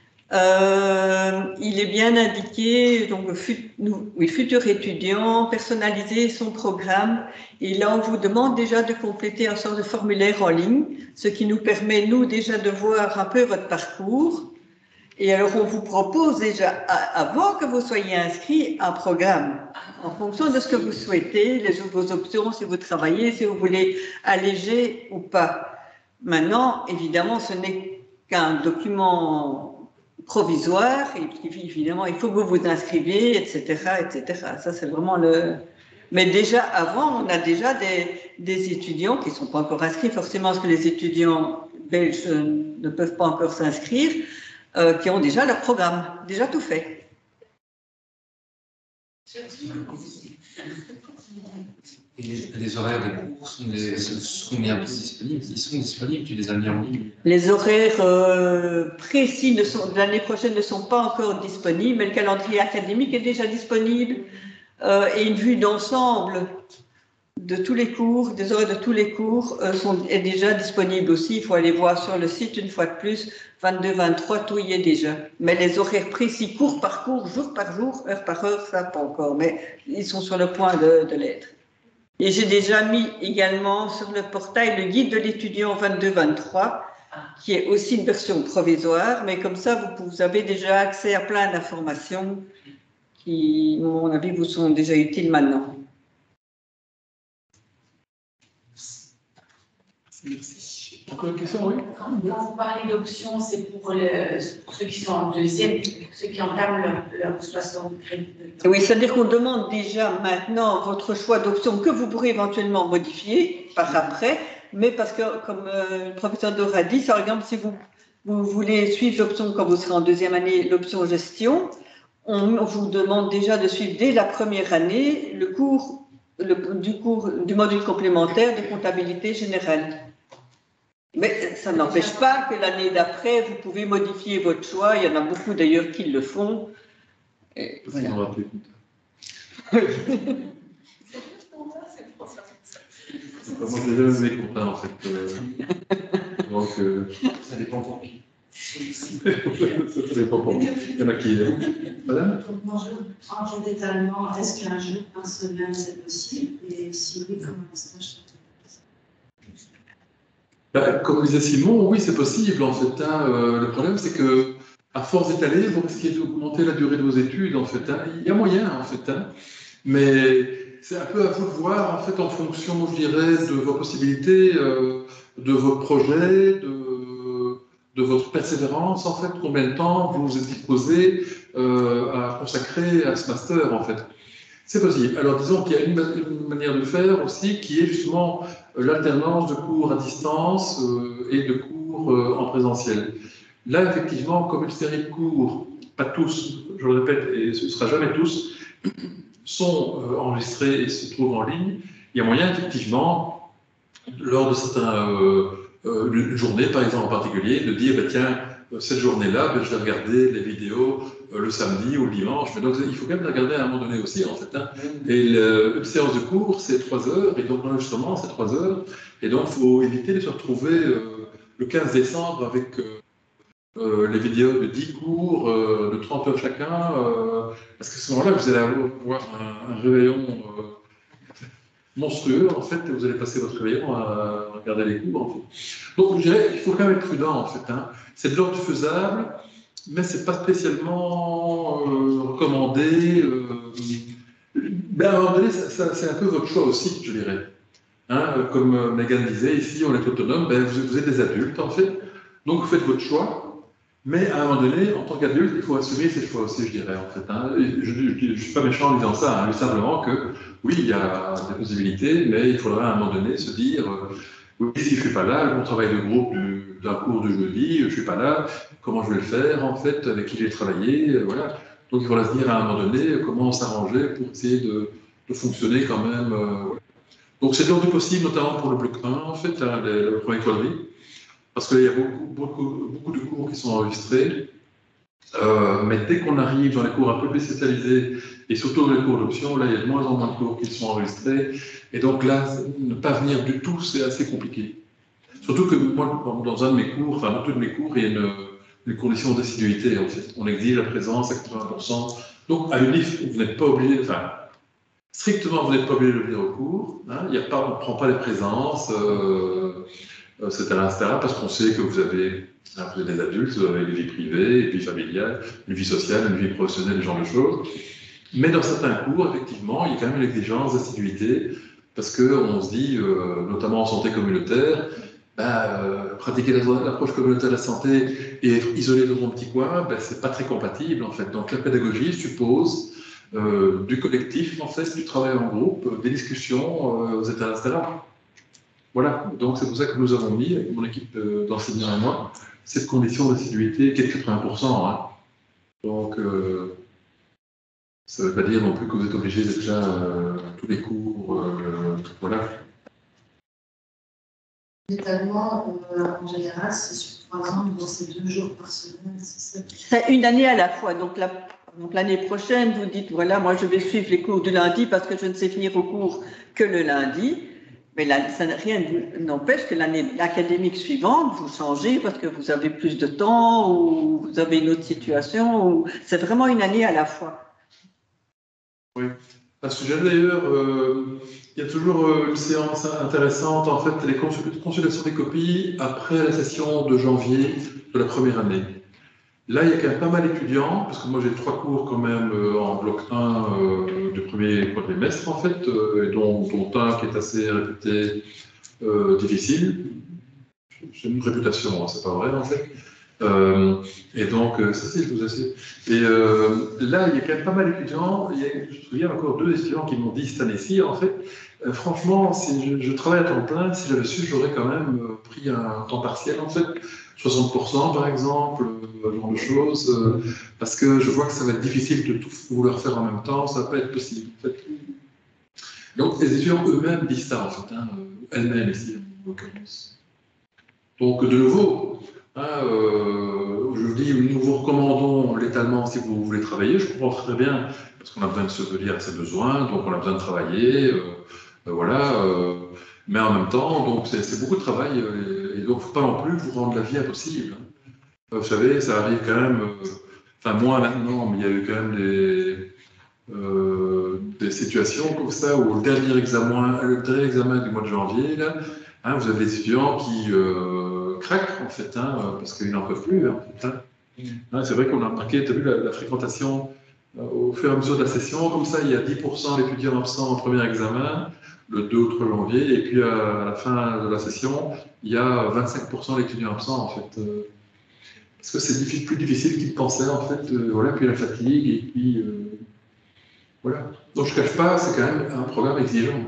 Il est bien indiqué, donc futur étudiant, personnaliser son programme. Et là, on vous demande déjà de compléter un sort de formulaire en ligne, ce qui nous permet, nous, déjà de voir un peu votre parcours. Et alors, on vous propose déjà, avant que vous soyez inscrit, un programme en fonction de ce que vous souhaitez, vos options, si vous travaillez, si vous voulez alléger ou pas. Maintenant, évidemment, ce n'est qu'un document provisoire, et évidemment, il faut que vous vous inscriviez, etc., etc. Ça, c'est vraiment le... Mais déjà, avant, on a déjà des étudiants qui ne sont pas encore inscrits, forcément, parce que les étudiants belges ne peuvent pas encore s'inscrire, qui ont déjà leur programme, déjà tout fait. Et les horaires des cours sont mis un peu disponibles. Ils sont disponibles, tu les as mis en ligne. Les horaires précis de l'année prochaine ne sont pas encore disponibles, mais le calendrier académique est déjà disponible et une vue d'ensemble de tous les cours, des horaires de tous les cours est déjà disponible aussi. Il faut aller voir sur le site une fois de plus, 22, 23, tout y est déjà. Mais les horaires précis, cours par cours, jour par jour, heure par heure, ça pas encore, mais ils sont sur le point de l'être. Et j'ai déjà mis également sur le portail le guide de l'étudiant 22-23, qui est aussi une version provisoire, mais comme ça, vous avez déjà accès à plein d'informations qui, à mon avis, vous sont déjà utiles maintenant. Merci. Encore une question, oui? Quand vous parlez d'options, c'est pour ceux qui sont en deuxième, ceux qui entament leur 60 crédits. Oui, c'est-à-dire qu'on demande déjà maintenant votre choix d'option que vous pourrez éventuellement modifier par après, mais parce que, comme le professeur Dora dit, par exemple, si vous voulez suivre l'option quand vous serez en deuxième année, l'option gestion, on vous demande déjà de suivre dès la première année le cours du module complémentaire de comptabilité générale. Mais ça n'empêche pas que l'année d'après, vous pouvez modifier votre choix. Il y en a beaucoup d'ailleurs qui le font. Et voilà. Moi, j'ai jamais mes comptables, en fait. Donc, Ça dépend pour qui. ça dépend pour qui. Il y en a qui... Madame? En jour d'étalement, est-ce qu'un jour par semaine, c'est possible? Et si oui, comment ça se Comme disait Simon, oui, c'est possible, en fait. Le problème, c'est que à force d'étaler, vous risquez d'augmenter la durée de vos études, en fait. Il y a moyen, en fait. Mais c'est un peu à vous de voir, en fait, en fonction, je dirais, de vos possibilités, de votre projet, de votre persévérance, en fait, combien de temps vous êtes disposé à consacrer à ce master, en fait. C'est possible. Alors, disons qu'il y a une manière de faire aussi, qui est justement l'alternance de cours à distance et de cours en présentiel. Là, effectivement, comme une série de cours, pas tous, je le répète, et ce ne sera jamais tous, sont enregistrés et se trouvent en ligne, il y a moyen, effectivement, lors de une journée, par exemple, en particulier, de dire, tiens, cette journée-là, je vais regarder les vidéos le samedi ou le dimanche. Mais donc, il faut quand même les regarder à un moment donné aussi, en fait. Et une séance de cours, c'est 3 heures, et donc l'enregistrement, c'est 3 heures. Et donc, il faut éviter de se retrouver le 15 décembre avec les vidéos de 10 cours, de 30 heures chacun, parce que à ce moment-là, vous allez avoir un réveillon monstrueux, en fait, et vous allez passer votre réveillon à regarder les cours, en fait. Donc, je dirais qu'il faut quand même être prudent, en fait. Hein. C'est de l'ordre du faisable, mais c'est pas spécialement recommandé. Ben, à un moment donné, c'est un peu votre choix aussi, je dirais. Hein, comme Megan disait, ici, on est autonome, ben, vous êtes des adultes, en fait. Donc, vous faites votre choix. Mais à un moment donné, en tant qu'adulte, il faut assumer ses choix aussi, je dirais, en fait. Hein. Je ne suis pas méchant en disant ça, hein, mais simplement que, oui, il y a des possibilités, mais il faudra à un moment donné se dire, oui, si je ne suis pas là, mon travail de groupe d'un cours de jeudi, je ne suis pas là, comment je vais le faire, en fait, avec qui j'ai travaillé, voilà. Donc il faudra se dire à un moment donné comment s'arranger pour essayer de fonctionner quand même. Voilà. Donc c'est de l'ordre du possible, notamment pour le bloc 1, en fait, hein, la première écolerie. Parce qu'il y a beaucoup de cours qui sont enregistrés, mais dès qu'on arrive dans les cours un peu plus spécialisés, et surtout dans les cours d'option, là, il y a de moins en moins de cours qui sont enregistrés, et donc là, ne pas venir du tout, c'est assez compliqué. Surtout que moi, dans un de mes cours, enfin, dans tous mes cours, il y a une condition d'assiduité, en fait. On exige la présence à 80%. Donc, à l'UNIF, vous n'êtes pas obligé, enfin, strictement, vous n'êtes pas obligé de venir au cours, hein, on ne prend pas les présences, etc., parce qu'on sait que vous avez des adultes, vous avez une vie privée, une vie familiale, une vie sociale, une vie professionnelle, ce genre de choses. Mais dans certains cours, effectivement, il y a quand même une exigence d'assiduité, parce qu'on se dit, notamment en santé communautaire, pratiquer l'approche communautaire de la santé et être isolé dans son petit coin, c'est pas très compatible, en fait. Donc la pédagogie suppose du collectif, en fait, du travail en groupe, des discussions, etc. Voilà, donc c'est pour ça que nous avons mis, avec mon équipe d'enseignants et moi, cette condition d'assiduité qui est de 80%. Hein. Donc, ça ne veut pas dire non plus que vous êtes obligé d'être là tous les cours. Voilà. L'étalement, en général, c'est sur 3 ans, donc c'est 2 jours par semaine. C'est une année à la fois. Donc l'année prochaine, vous dites, voilà, moi je vais suivre les cours du lundi parce que je ne sais venir au cours que le lundi. Mais là, rien n'empêche que l'année académique suivante, vous changez parce que vous avez plus de temps ou vous avez une autre situation. Ou... C'est vraiment une année à la fois. Oui, parce que d'ailleurs, il y a toujours une séance intéressante, en fait, les consultations des copies après la session de janvier de la première année. Là, il y a quand même pas mal d'étudiants, parce que moi j'ai 3 cours quand même en bloc 1 du premier quadrimestre, en fait, et dont un qui est assez réputé difficile. C'est une réputation, hein, c'est pas vrai en fait. Et donc, ça c'est, je vous assure. Et là, il y a quand même pas mal d'étudiants. Je me souviens encore 2 étudiants qui m'ont dit cette année-ci, en fait, franchement, si je travaille à temps plein, si j'avais su, j'aurais quand même pris un temps partiel, en fait, 60% par exemple, ce genre de choses, parce que je vois que ça va être difficile de tout vouloir faire en même temps, ça va pas être possible. En fait. Donc, les étudiants eux-mêmes disent ça, en fait, hein, elles-mêmes ici, en l'occurrence. Donc, de nouveau, je vous dis, nous vous recommandons l'étalement si vous voulez travailler. Je comprends très bien, parce qu'on a besoin de se lire à ses besoins, donc on a besoin de travailler, voilà. Mais en même temps, donc c'est beaucoup de travail, et donc il ne faut pas non plus vous rendre la vie impossible. Vous savez, ça arrive quand même, enfin moins maintenant, mais il y a eu quand même des situations comme ça où le dernier examen du mois de janvier, là, hein, vous avez des étudiants qui craquent en fait, hein, parce qu'ils n'en peuvent plus. En fait, hein. C'est vrai qu'on a remarqué, tu as vu la fréquentation au fur et à mesure de la session, comme ça il y a 10% d'étudiants absents au premier examen, le 2 ou 3 janvier, et puis à la fin de la session, il y a 25% d'étudiants absents en fait. Parce que c'est plus difficile qu'ils pensaient en fait, voilà, puis la fatigue, et puis voilà. Donc je ne cache pas, c'est quand même un programme exigeant.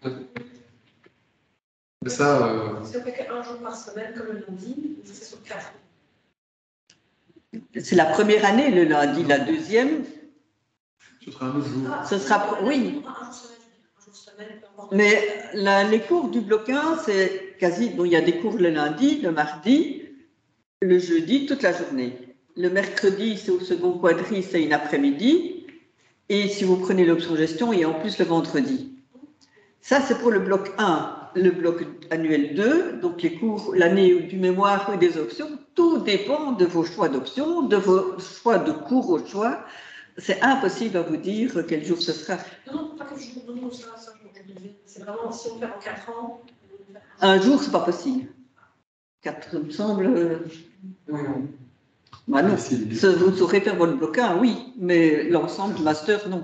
Mais ça, Si on fait qu'un jour par semaine, comme le lundi, c'est sur 4. C'est la première année, le lundi. La deuxième, ce sera un autre jour. Ce sera, oui. Un jour semaine, peu importe. Mais les cours du bloc 1, c'est quasi. Bon, il y a des cours le lundi, le mardi, le jeudi, toute la journée. Le mercredi, c'est au second quadri, c'est une après-midi. Et si vous prenez l'option gestion, il y a en plus le vendredi. Ça, c'est pour le bloc 1. Le bloc annuel 2, donc les cours, l'année du mémoire ou des options, tout dépend de vos choix d'options, de vos choix de cours au choix. C'est impossible à vous dire quel jour ce sera. Non, pas quel jour, non, ça, C'est vraiment, si on fait en 4 ans. Un jour, c'est pas possible. 4, il me semble. Bah non. Vous saurez faire votre bloc 1, oui, mais l'ensemble du master, non.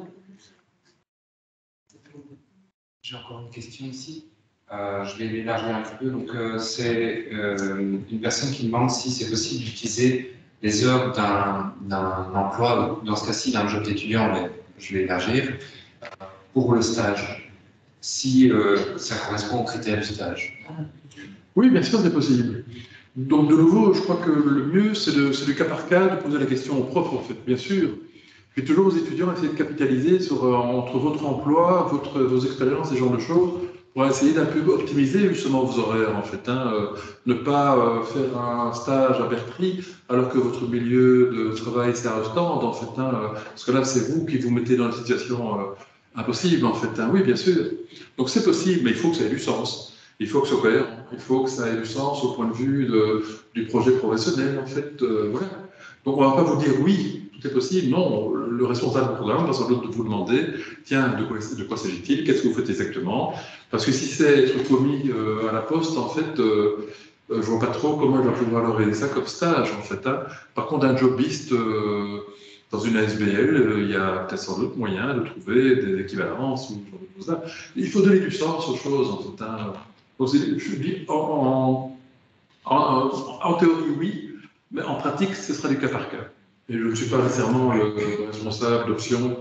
J'ai encore une question ici. Je vais l'élargir un petit peu. Donc, c'est une personne qui demande si c'est possible d'utiliser les heures d'un emploi, dans ce cas-ci d'un job d'étudiant, mais je vais élargir, pour le stage, si ça correspond aux critères du stage. Oui, bien sûr, c'est possible. Donc, de nouveau, je crois que le mieux, c'est du cas par cas, de poser la question au prof, en fait, bien sûr. Puis toujours aux étudiants, essayer de capitaliser sur, entre votre emploi, vos expériences, ce genre de choses, pour essayer d'un peu optimiser justement vos horaires, en fait. Ne pas faire un stage à Berprix, alors que votre milieu de travail, c'est à Ostende, en fait. Parce que là, c'est vous qui vous mettez dans une situation impossible, en fait. Oui, bien sûr. Donc, c'est possible, mais il faut que ça ait du sens. Il faut que ce soit cohérent, il faut que ça ait du sens au point de vue du projet professionnel, en fait. Voilà. Donc, on ne va pas vous dire oui, tout est possible. Non, le responsable du programme va sans doute vous demander, tiens, de quoi s'agit-il? Qu'est-ce que vous faites exactement? Parce que si c'est être commis à la poste, en fait, je ne vois pas trop comment il va pouvoir leur aider ça comme stage, en fait. Par contre, un jobiste dans une ASBL, il y a peut-être sans doute moyen de trouver des équivalences ou ce genre de choses-là. Il faut donner du sens aux choses, en fait. Donc, je dis, en théorie, oui, mais en pratique, ce sera du cas par cas. Et je ne suis pas nécessairement le responsable d'option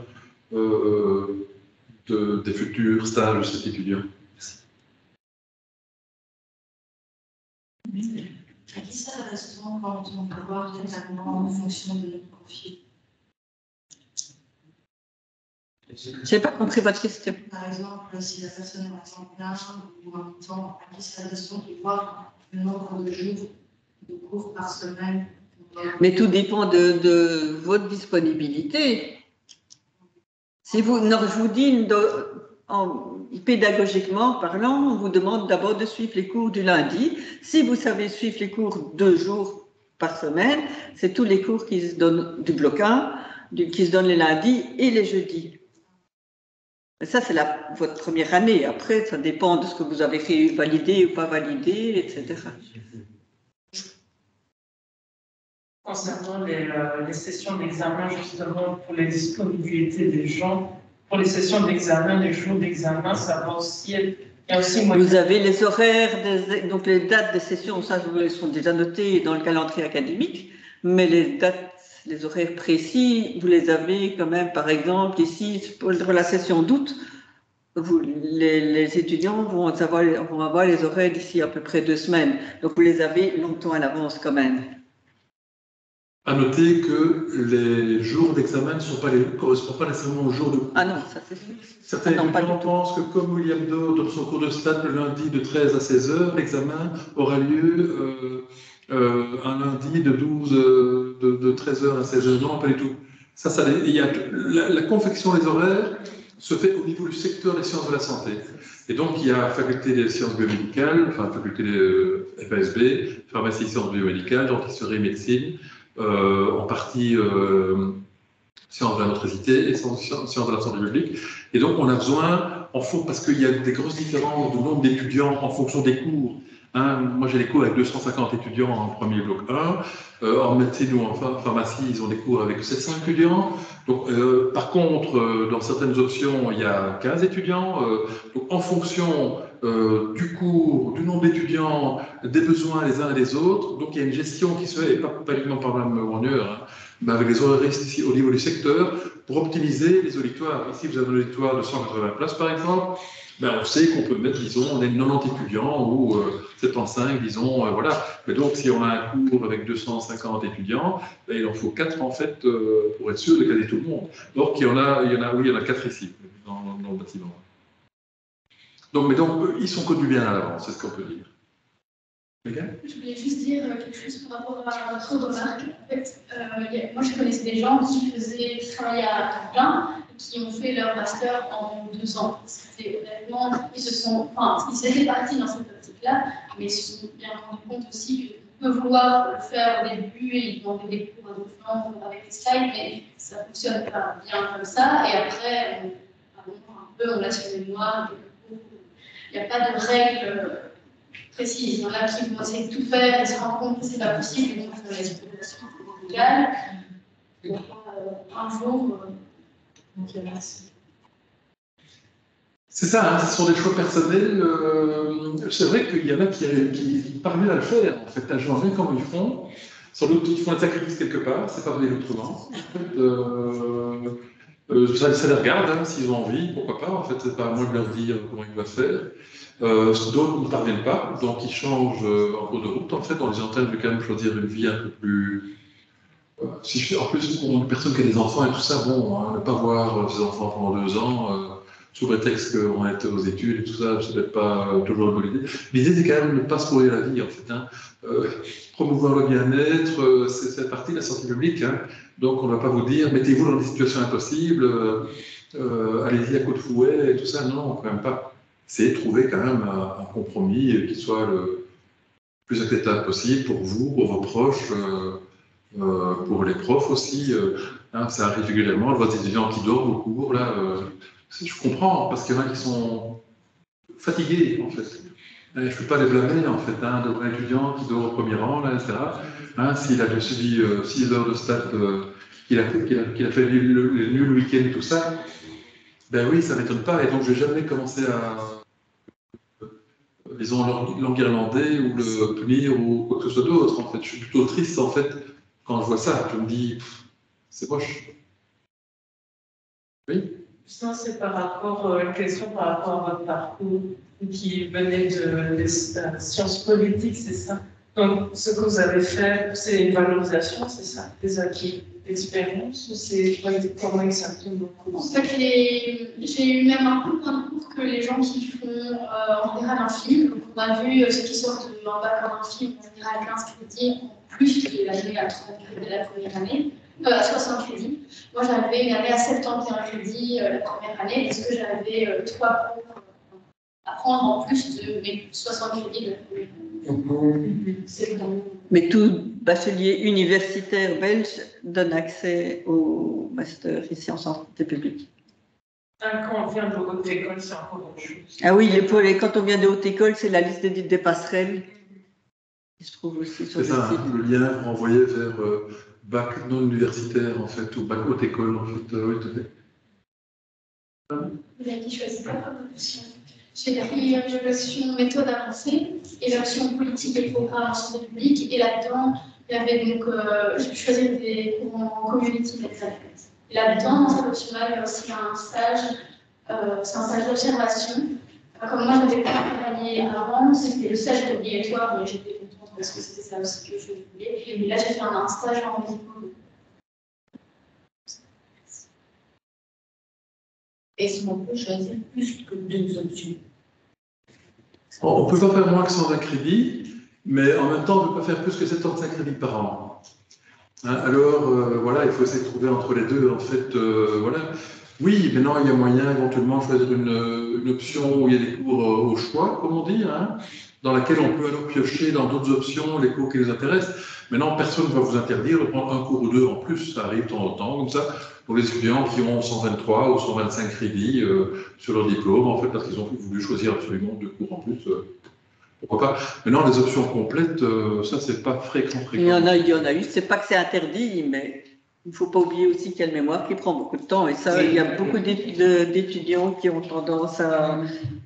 des futurs stages de cet étudiant. À qui ça répond quand on peut voir totalement en fonction de notre profil? Je n'ai pas compris votre question. Par exemple, si la personne est en temps plein ou en temps, à qui ça répond de voir le nombre de jours de cours par semaine? Mais tout dépend de votre disponibilité. Si vous, non, je vous dis, pédagogiquement parlant, on vous demande d'abord de suivre les cours du lundi. Si vous savez suivre les cours 2 jours par semaine, c'est tous les cours qui se donnent du bloc 1, qui se donnent les lundis et les jeudis. Ça, c'est votre première année. Après, ça dépend de ce que vous avez fait, validé ou pas validé, etc. Concernant les sessions d'examen, justement, pour les disponibilités des gens, pour les sessions d'examen, les jours d'examen, ça va aussi être... Il y a aussi Vous avez les horaires, donc les dates des sessions, ça, elles sont déjà notées dans le calendrier académique, mais les dates, les horaires précis, vous les avez quand même, par exemple, ici, pour la session d'août, les étudiants vont avoir les horaires d'ici à peu près 2 semaines. Donc, vous les avez longtemps à l'avance quand même. À noter que les jours d'examen ne correspondent pas nécessairement aux jours de cours. Ah non, ça c'est sûr. Certains étudiants pensent que comme William Doe donne son cours de stats le lundi de 13 à 16 heures, l'examen aura lieu un lundi de 13 heures à 16 heures. Non, pas du tout. La confection des horaires se fait au niveau du secteur des sciences de la santé. Et donc, il y a faculté des sciences biomédicales, enfin faculté des FASB, pharmacie et sciences biomédicales, dentisterie, médecine, en partie sciences de la motricité et sciences de la santé publique. Et donc, on a besoin, parce qu'il y a des grosses différences de nombre d'étudiants en fonction des cours. Moi, j'ai des cours avec 250 étudiants en premier bloc 1. En médecine ou en pharmacie, ils ont des cours avec 700 étudiants. Donc, par contre, dans certaines options, il y a 15 étudiants. Donc, en fonction du cours, du nombre d'étudiants, des besoins les uns et les autres, donc il y a une gestion qui se fait, et pas uniquement par Mme Warnier, mais avec les horaires ici au niveau du secteur, pour optimiser les auditoires. Ici, vous avez un auditoire de 180 places, par exemple. On sait qu'on peut mettre, disons, on est 90 étudiants ou 75, disons, voilà. Mais donc, si on a un cours avec 250 étudiants, il en faut 4, en fait, pour être sûr de caler tout le monde. Donc, il y en a 4 ici, dans le bâtiment. Donc, ils sont connus bien à l'avance, c'est ce qu'on peut dire. Je voulais juste dire quelque chose par rapport à votre remarque. En fait, moi, je connaissais des gens qui travaillaient à plein, qui ont fait leur master en 2 ans. C'était honnêtement, ils étaient partis dans cette optique-là, mais ils se sont bien rendus compte aussi qu'ils peuvent vouloir le faire au début et ils demandaient des cours à différents avec les slides, mais ça ne fonctionne pas bien comme ça. Et après, on laisse sur les mémoires, Il n'y a pas de règles précises. Il y en a qui vont essayer de tout faire et se rendent compte que ce n'est pas possible, donc on laisse l'exploitation légale. Un jour, c'est ça, hein, ce sont des choix personnels. C'est vrai qu'il y en a qui parviennent à le faire, en fait, à changer comme ils font. Sans doute qu'ils font un sacrifice quelque part, c'est pas vrai autrement. En fait, ça les regarde, hein, s'ils ont envie, pourquoi pas. En fait, c'est pas à moi de leur dire comment ils doivent faire. D'autres ne parviennent pas, donc ils changent en cours de route. En fait, on les entraîne de quand même choisir une vie un peu plus. En plus, pour une personne qui a des enfants et tout ça, bon, hein, ne pas voir ses enfants pendant 2 ans, sous prétexte qu'on est aux études et tout ça, c'est peut-être pas toujours une bonne idée. L'idée, c'est quand même de ne pas se pourrir la vie, en fait. Hein. Promouvoir le bien-être, c'est partie de la santé publique. Hein. Donc, on ne va pas vous dire, mettez-vous dans des situations impossibles, allez-y à coup de fouet et tout ça. Non, quand même pas. C'est trouver quand même un compromis qui soit le plus acceptable possible pour vous, pour vos proches, pour les profs aussi. Hein, ça arrive régulièrement, je vois des étudiants qui dorment au cours, là. Je comprends, parce qu'il y en a qui sont fatigués, en fait. Je ne peux pas les blâmer, en fait, hein, de un étudiant qui dort au premier rang, là, etc. Hein, s'il a suivi 6 heures de stats, qu'il a fait les nuls le week-end et tout ça, ben oui, ça ne m'étonne pas. Et donc, je n'ai jamais commencé à, disons, l'enguirlander ou le punir ou quoi que ce soit d'autre, en fait. Je suis plutôt triste, en fait, quand je vois ça. Je me dis, c'est moche. Oui. Ça, c'est par rapport, une question par rapport à votre parcours qui venait des sciences politiques, c'est ça. Donc, ce que vous avez fait, c'est une valorisation, c'est ça, des acquis d'expérience, ou c'est comment exactement? En fait, j'ai eu même un peu moins de cours que les gens qui font en général un film. Donc, on a vu ceux qui sortent en bac d'un film, en général 15 crédits en plus de l'année à 30 crédits de la première année. À 60 crédits. Moi, j'avais une année à 71 crédits la première année, parce que j'avais 3 cours à prendre en plus de mes 60 crédits de la première année. Mais tout bachelier universitaire belge donne accès au master ici en santé publique. Quand on vient de haute école, c'est encore autre chose. Ah oui, quand on vient de haute école, c'est la liste des passerelles qui se trouve aussi sur le site. C'est ça, le lien renvoyé vers bac non universitaire, en fait, ou bac haute école, en fait. Oui, tout à fait. Vous avez dit choisir comme option. J'ai pris l'option méthode avancée et l'option politique et programme en santé publique. Et là-dedans, il y avait donc, j'ai pu choisir des cours en community management. Et là-dedans, dans cette option-là, il y a aussi un stage, c'est un stage d'observation. Comme moi, je n'avais pas accompagné avant, c'était le stage obligatoire, mais j'étais contente parce que c'était ça aussi que je voulais. Et là, j'ai fait un stage en médico. Est-ce qu'on peut choisir plus que 2 options? On ne peut pas faire moins que 120 crédits, mais en même temps, on ne peut pas faire plus que 75 crédits par an. Hein, alors, voilà, il faut essayer de trouver entre les deux, en fait, voilà. Oui, maintenant, il y a moyen éventuellement de choisir une option où il y a des cours au choix, comme on dit, hein, dans laquelle on peut alors piocher dans d'autres options les cours qui nous intéressent. Maintenant, personne ne va vous interdire de prendre un cours ou 2 en plus, ça arrive de temps en temps, comme ça, pour les étudiants qui ont 123 ou 125 crédits sur leur diplôme, en fait, parce qu'ils ont voulu choisir absolument 2 cours en plus. Pourquoi pas? Maintenant, les options complètes, ça, c'est pas fréquent. Il y en a eu, c'est pas que c'est interdit, mais il ne faut pas oublier aussi qu'il y a le mémoire qui prend beaucoup de temps, et ça, il y a beaucoup d'étudiants qui ont tendance à...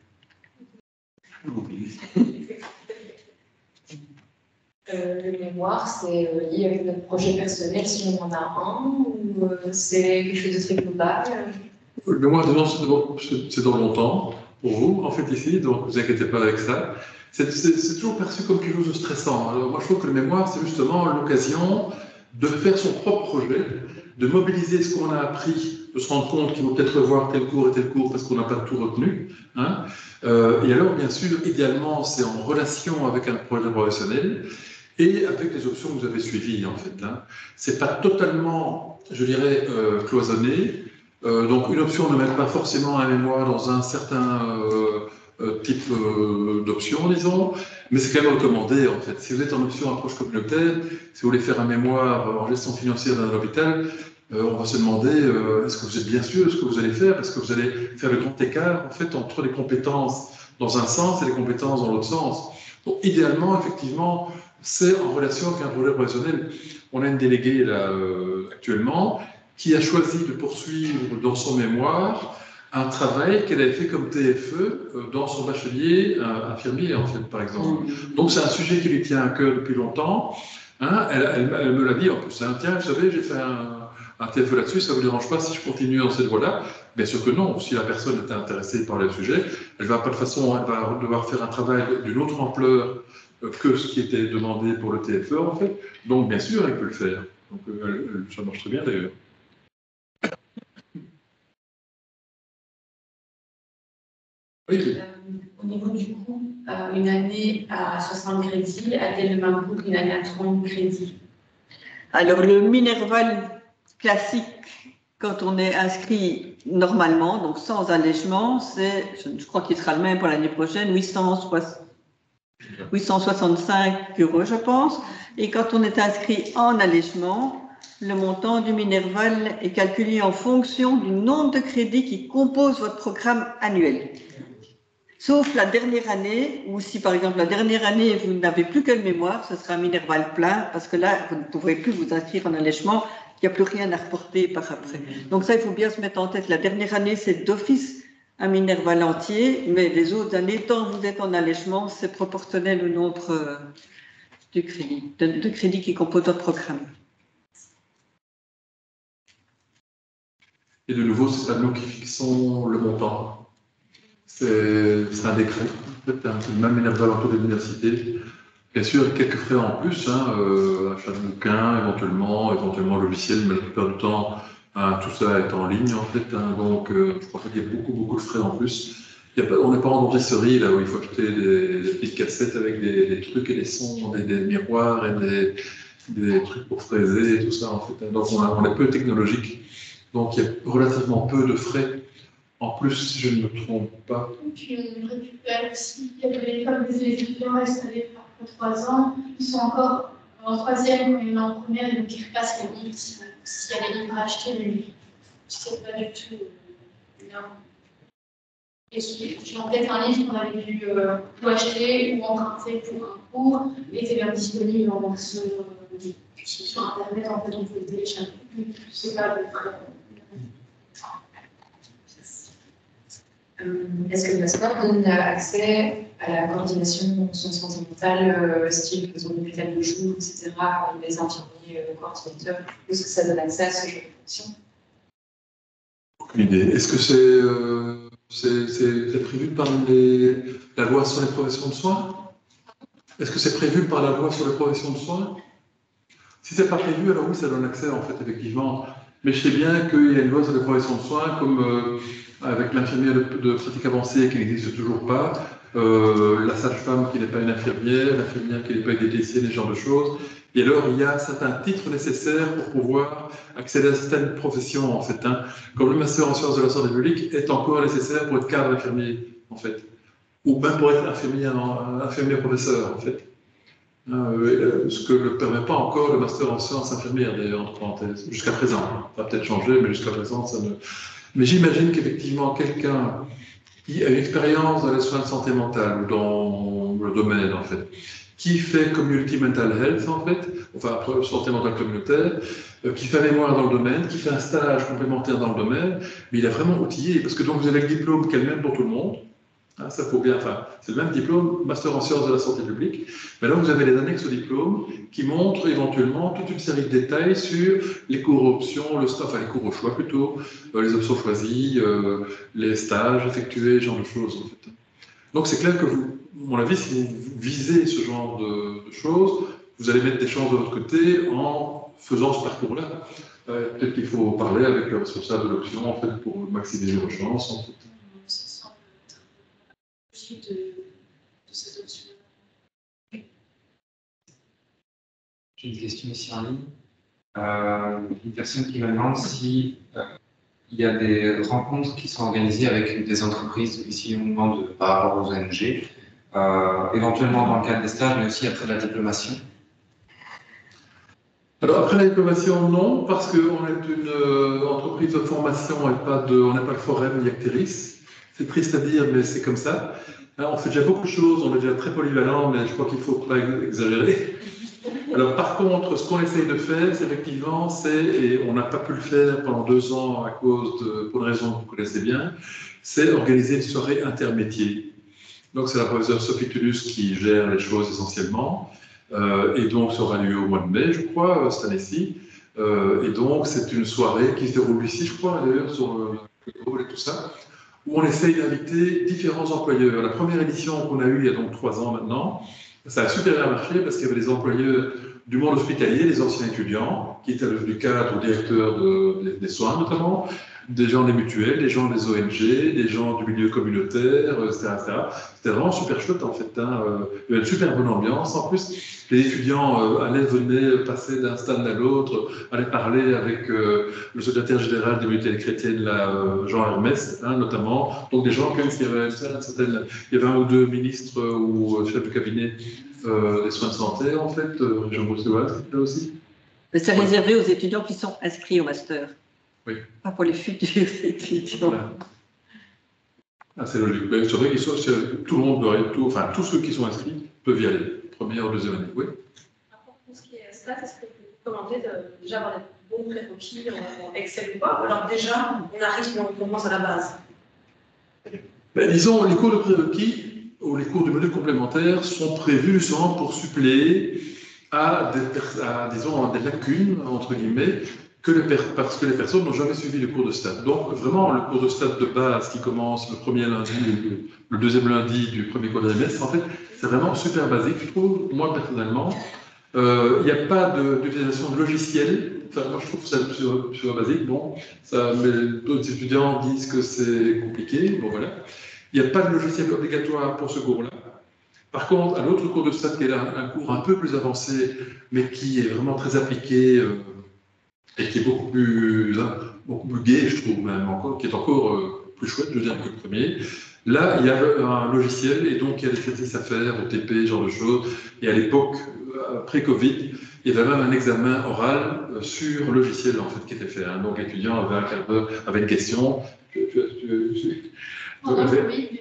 Le mémoire, c'est lié avec notre projet personnel, si on en a un, ou c'est quelque chose de très global? Le mémoire, c'est dans longtemps pour vous, en fait, ici, donc ne vous inquiétez pas avec ça. C'est toujours perçu comme quelque chose de stressant. Alors, moi, je trouve que le mémoire, c'est justement l'occasion de faire son propre projet, de mobiliser ce qu'on a appris, de se rendre compte qu'il faut peut-être revoir tel cours et tel cours parce qu'on n'a pas tout retenu. Hein. Et alors, bien sûr, idéalement, c'est en relation avec un projet professionnel et avec les options que vous avez suivies, en fait. Hein. C'est pas totalement, je dirais, cloisonné. Donc, une option ne met pas forcément un mémoire dans un certain type d'option, disons, mais c'est quand même recommandé, en fait. Si vous êtes en option approche communautaire, si vous voulez faire un mémoire en gestion financière dans un hôpital, on va se demander est-ce que vous êtes bien sûr de ce que vous allez faire? Est-ce que vous allez faire le grand écart en fait, entre les compétences dans un sens et les compétences dans l'autre sens? Donc, idéalement, effectivement, c'est en relation avec un projet professionnel. On a une déléguée là, actuellement qui a choisi de poursuivre dans son mémoire un travail qu'elle avait fait comme TFE dans son bachelier infirmier, en fait, par exemple. Donc, c'est un sujet qui lui tient à cœur depuis longtemps. Hein, elle me l'a dit en plus. Hein, tiens, vous savez, j'ai fait un TFE là-dessus, ça ne vous dérange pas si je continue dans cette voie-là? Bien sûr que non. Si la personne est intéressée par le sujet, elle va pas de façon, elle va devoir faire un travail d'une autre ampleur que ce qui était demandé pour le TFE, en fait. Donc, bien sûr, elle peut le faire. Donc, ça marche très bien, d'ailleurs. Oui. Au niveau du coût, une année à 60 crédits a-t-elle le même coût qu'une année à 30 crédits? Alors, le Minerval classique, quand on est inscrit normalement, donc sans allègement, c'est, je crois qu'il sera le même pour l'année prochaine, 865 €, je pense. Et quand on est inscrit en allègement, le montant du Minerval est calculé en fonction du nombre de crédits qui composent votre programme annuel. Sauf la dernière année, ou si par exemple la dernière année vous n'avez plus que le mémoire, ce sera un Minerval plein, parce que là vous ne pourrez plus vous inscrire en allègement, il n'y a plus rien à reporter par après. Donc ça, il faut bien se mettre en tête. La dernière année, c'est d'office un Minerval entier, mais les autres années, tant que vous êtes en allègement, c'est proportionnel au nombre de crédits qui composent votre programme. Et de nouveau, c'est pas nous qui fixons le montant. C'est un décret, en fait, c'est le même Minerval autour de l'université. Bien sûr, quelques frais en plus, achat de bouquins, éventuellement logiciel, mais la plupart du temps, tout ça est en ligne, en fait. Donc, je crois qu'il y a beaucoup de frais en plus. On n'est pas en enregistrerie, là où il faut acheter des petites cassettes avec des trucs et des sons, des miroirs et des trucs pour fraiser et tout ça, en fait. Donc, on est peu technologique. Donc, il y a relativement peu de frais. En plus, si je ne me trompe pas. Puis on récupère aussi, comme les étudiants installés après 3 ans, ils sont encore en troisième quand il y en a en première, donc ils repassent les livres s'il y a des livres à acheter, mais c'est pas du tout énorme. Et j'ai en tête un livre qu'on avait dû tout acheter ou emprunter pour un cours, et était bien disponible en version sur Internet, en fait, on peut le télécharger. C'est pas le frais. Est-ce que le master donne accès à la coordination en santé mentale, style faisons l'hôpital de jour, etc., avec les infirmiers coordinateurs? Est-ce que ça donne accès à ce genre de fonction? Aucune idée. Est-ce que c'est prévu par la loi sur les professions de soins? Est-ce que c'est prévu par la loi sur les professions de soins? Si c'est pas prévu, alors oui, ça donne accès, en fait, effectivement. Mais je sais bien qu'il y a une loi sur les professions de soins, comme avec l'infirmière de pratique avancée qui n'existe toujours pas, la sage-femme qui n'est pas une infirmière, l'infirmière qui n'est pas une diététicienne, ce genre de choses. Et alors, il y a certains titres nécessaires pour pouvoir accéder à certaines professions, en fait. Comme le master en sciences de la santé publique est encore nécessaire pour être cadre infirmier, en fait. Ou même pour être infirmier professeur, en fait. Ce que ne permet pas encore le master en sciences infirmières, d'ailleurs, entre parenthèses, jusqu'à présent. Ça va peut-être changer, mais jusqu'à présent, ça ne... Mais j'imagine qu'effectivement, quelqu'un qui a une expérience dans les soins de santé mentale, ou dans le domaine, en fait, qui fait community mental health, en fait, enfin, santé mentale communautaire, qui fait mémoire dans le domaine, qui fait un stage complémentaire dans le domaine, mais il est vraiment outillé, parce que donc vous avez le diplôme qui est le même pour tout le monde. Ça faut bien, enfin, c'est le même diplôme, master en sciences de la santé publique. Mais là, vous avez les annexes au diplôme qui montrent éventuellement toute une série de détails sur les cours options, les cours au choix plutôt, les options choisies, les stages effectués, ce genre de choses en fait. Donc c'est clair que vous, à mon avis, si vous visez ce genre de choses, vous allez mettre des chances de votre côté en faisant ce parcours-là. Peut-être qu'il faut parler avec le responsable de l'option en fait pour maximiser vos chances. En fait. De cette option. J'ai une question ici en ligne. Une personne qui me demande si il y a des rencontres qui sont organisées avec des entreprises, ici on demande par rapport aux ONG, éventuellement dans le cadre des stages, mais aussi après la diplomation. Alors après la diplomation, non, parce qu'on est une entreprise de formation et on n'est pas le Forum ni Acteris. C'est triste à dire, mais c'est comme ça. On fait déjà beaucoup de choses, on est déjà très polyvalent, mais je crois qu'il ne faut pas exagérer. Alors par contre, ce qu'on essaye de faire, c'est effectivement, et on n'a pas pu le faire pendant 2 ans à cause pour une raison que vous connaissez bien, c'est organiser une soirée intermétier. Donc c'est la professeure Sophie Tulus qui gère les choses essentiellement. Et donc, ça aura lieu au mois de mai, je crois, cette année-ci. Et donc, c'est une soirée qui se déroule ici, je crois, d'ailleurs, sur le hall et tout ça, où on essaye d'inviter différents employeurs. La première édition qu'on a eue il y a donc 3 ans maintenant, ça a super bien marché parce qu'il y avait des employeurs du monde hospitalier, des anciens étudiants, qui étaient du cadre ou directeur des soins notamment, des gens des mutuelles, des gens des ONG, des gens du milieu communautaire, etc. C'était vraiment super chouette en fait. Il y avait une super bonne ambiance. En plus, les étudiants venaient passer d'un stade à l'autre, allaient parler avec le secrétaire général des mutuelles chrétiennes, Jean Hermès, notamment. Donc des gens, quand même, il y avait 1 ou 2 ministres ou chefs de cabinet des soins de santé, en fait, région bruxelloise, c'était là aussi. Mais c'est réservé aux étudiants qui sont inscrits au master. Oui. Pas pour les futurs étudiants. Voilà. Ah, c'est logique. Mais c'est vrai que tout le monde doit être, enfin, tous ceux qui sont inscrits peuvent y aller, première ou deuxième année. Oui. Pour ce qui est stats, est-ce que vous commandez de déjà avoir des bons prérequis en Excel ou pas? Alors déjà, on arrive et on commence à la base. Ben, disons, les cours de prérequis ou les cours de module complémentaires sont prévus justement pour suppléer à disons, des lacunes, entre guillemets, parce que les personnes n'ont jamais suivi le cours de stats. Donc, vraiment, le cours de stats de base qui commence le premier lundi, le deuxième lundi du premier quadrimestre, en fait, c'est vraiment super basique, je trouve, moi personnellement. Il n'y a pas d'utilisation de logiciel. Enfin, moi, je trouve ça super basique. Bon, mais d'autres étudiants disent que c'est compliqué. Bon, voilà. Il n'y a pas de logiciel obligatoire pour ce cours-là. Par contre, à l'autre cours de stats, qui est un cours un peu plus avancé, mais qui est vraiment très appliqué et qui est beaucoup plus gai, je trouve même encore, qui est encore plus chouette, je veux dire, que le premier. Là, il y a un logiciel et donc il y a des exercices à faire, OTP, ce genre de choses. Et à l'époque, pré-Covid, il y avait même un examen oral sur le logiciel en fait, qui était fait. Donc l'étudiant avait un quart d'heure, avait une question. Voilà,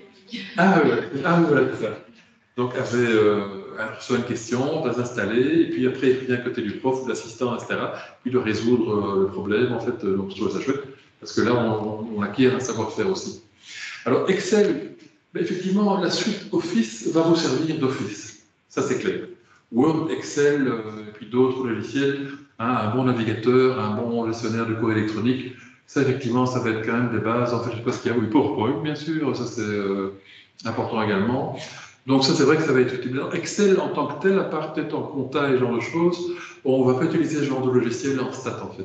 c'est ça. Donc, elle reçoit une question, va s'installer, et puis après, il vient à côté du prof, de l'assistant, etc., puis de résoudre le problème, en fait. Donc, je trouve ça chouette, parce que là, on acquiert un savoir-faire aussi. Alors, Excel, effectivement, la suite Office va vous servir d'Office. Ça, c'est clair. Word, Excel, et puis d'autres logiciels, un bon navigateur, un bon gestionnaire de courrier électronique, ça, effectivement, ça va être quand même des bases. En fait, je ne sais pas ce qu'il y a. Oui, PowerPoint, bien sûr, ça, c'est important également. Donc ça, c'est vrai que ça va être utile. Excel en tant que tel, à part peut-être en compta et ce genre de choses, on ne va pas utiliser ce genre de logiciel en stat, en fait.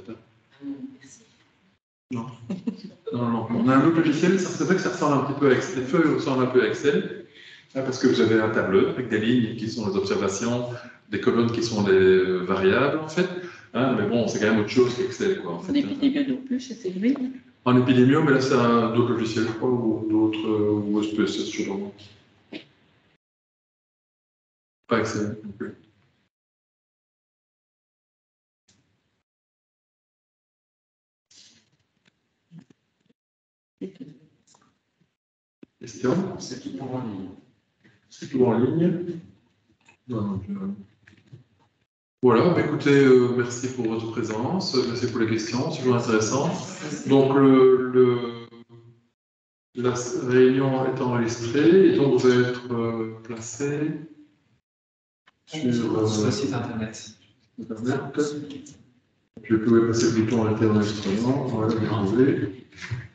Non. Non. On a un autre logiciel, c'est vrai que ça ressemble un petit peu à Excel. Les feuilles ressemblent un peu à Excel, parce que vous avez un tableur avec des lignes qui sont les observations, des colonnes qui sont les variables, en fait. Mais bon, c'est quand même autre chose qu'Excel, quoi. En épidémio non plus, c'est élevé. En épidémio, mais là, c'est d'autres logiciels, je crois, ou d'autres, ou SPSS, je sais pas. Pas Excel non plus. Question? C'est tout en ligne. C'est tout en ligne. Voilà, écoutez, merci pour votre présence, merci pour les questions, c'est toujours intéressant. Donc, la réunion est enregistrée et donc vous allez être placé sur le site internet. Je vais passer le bouton à l'enregistrement, on va le trouver.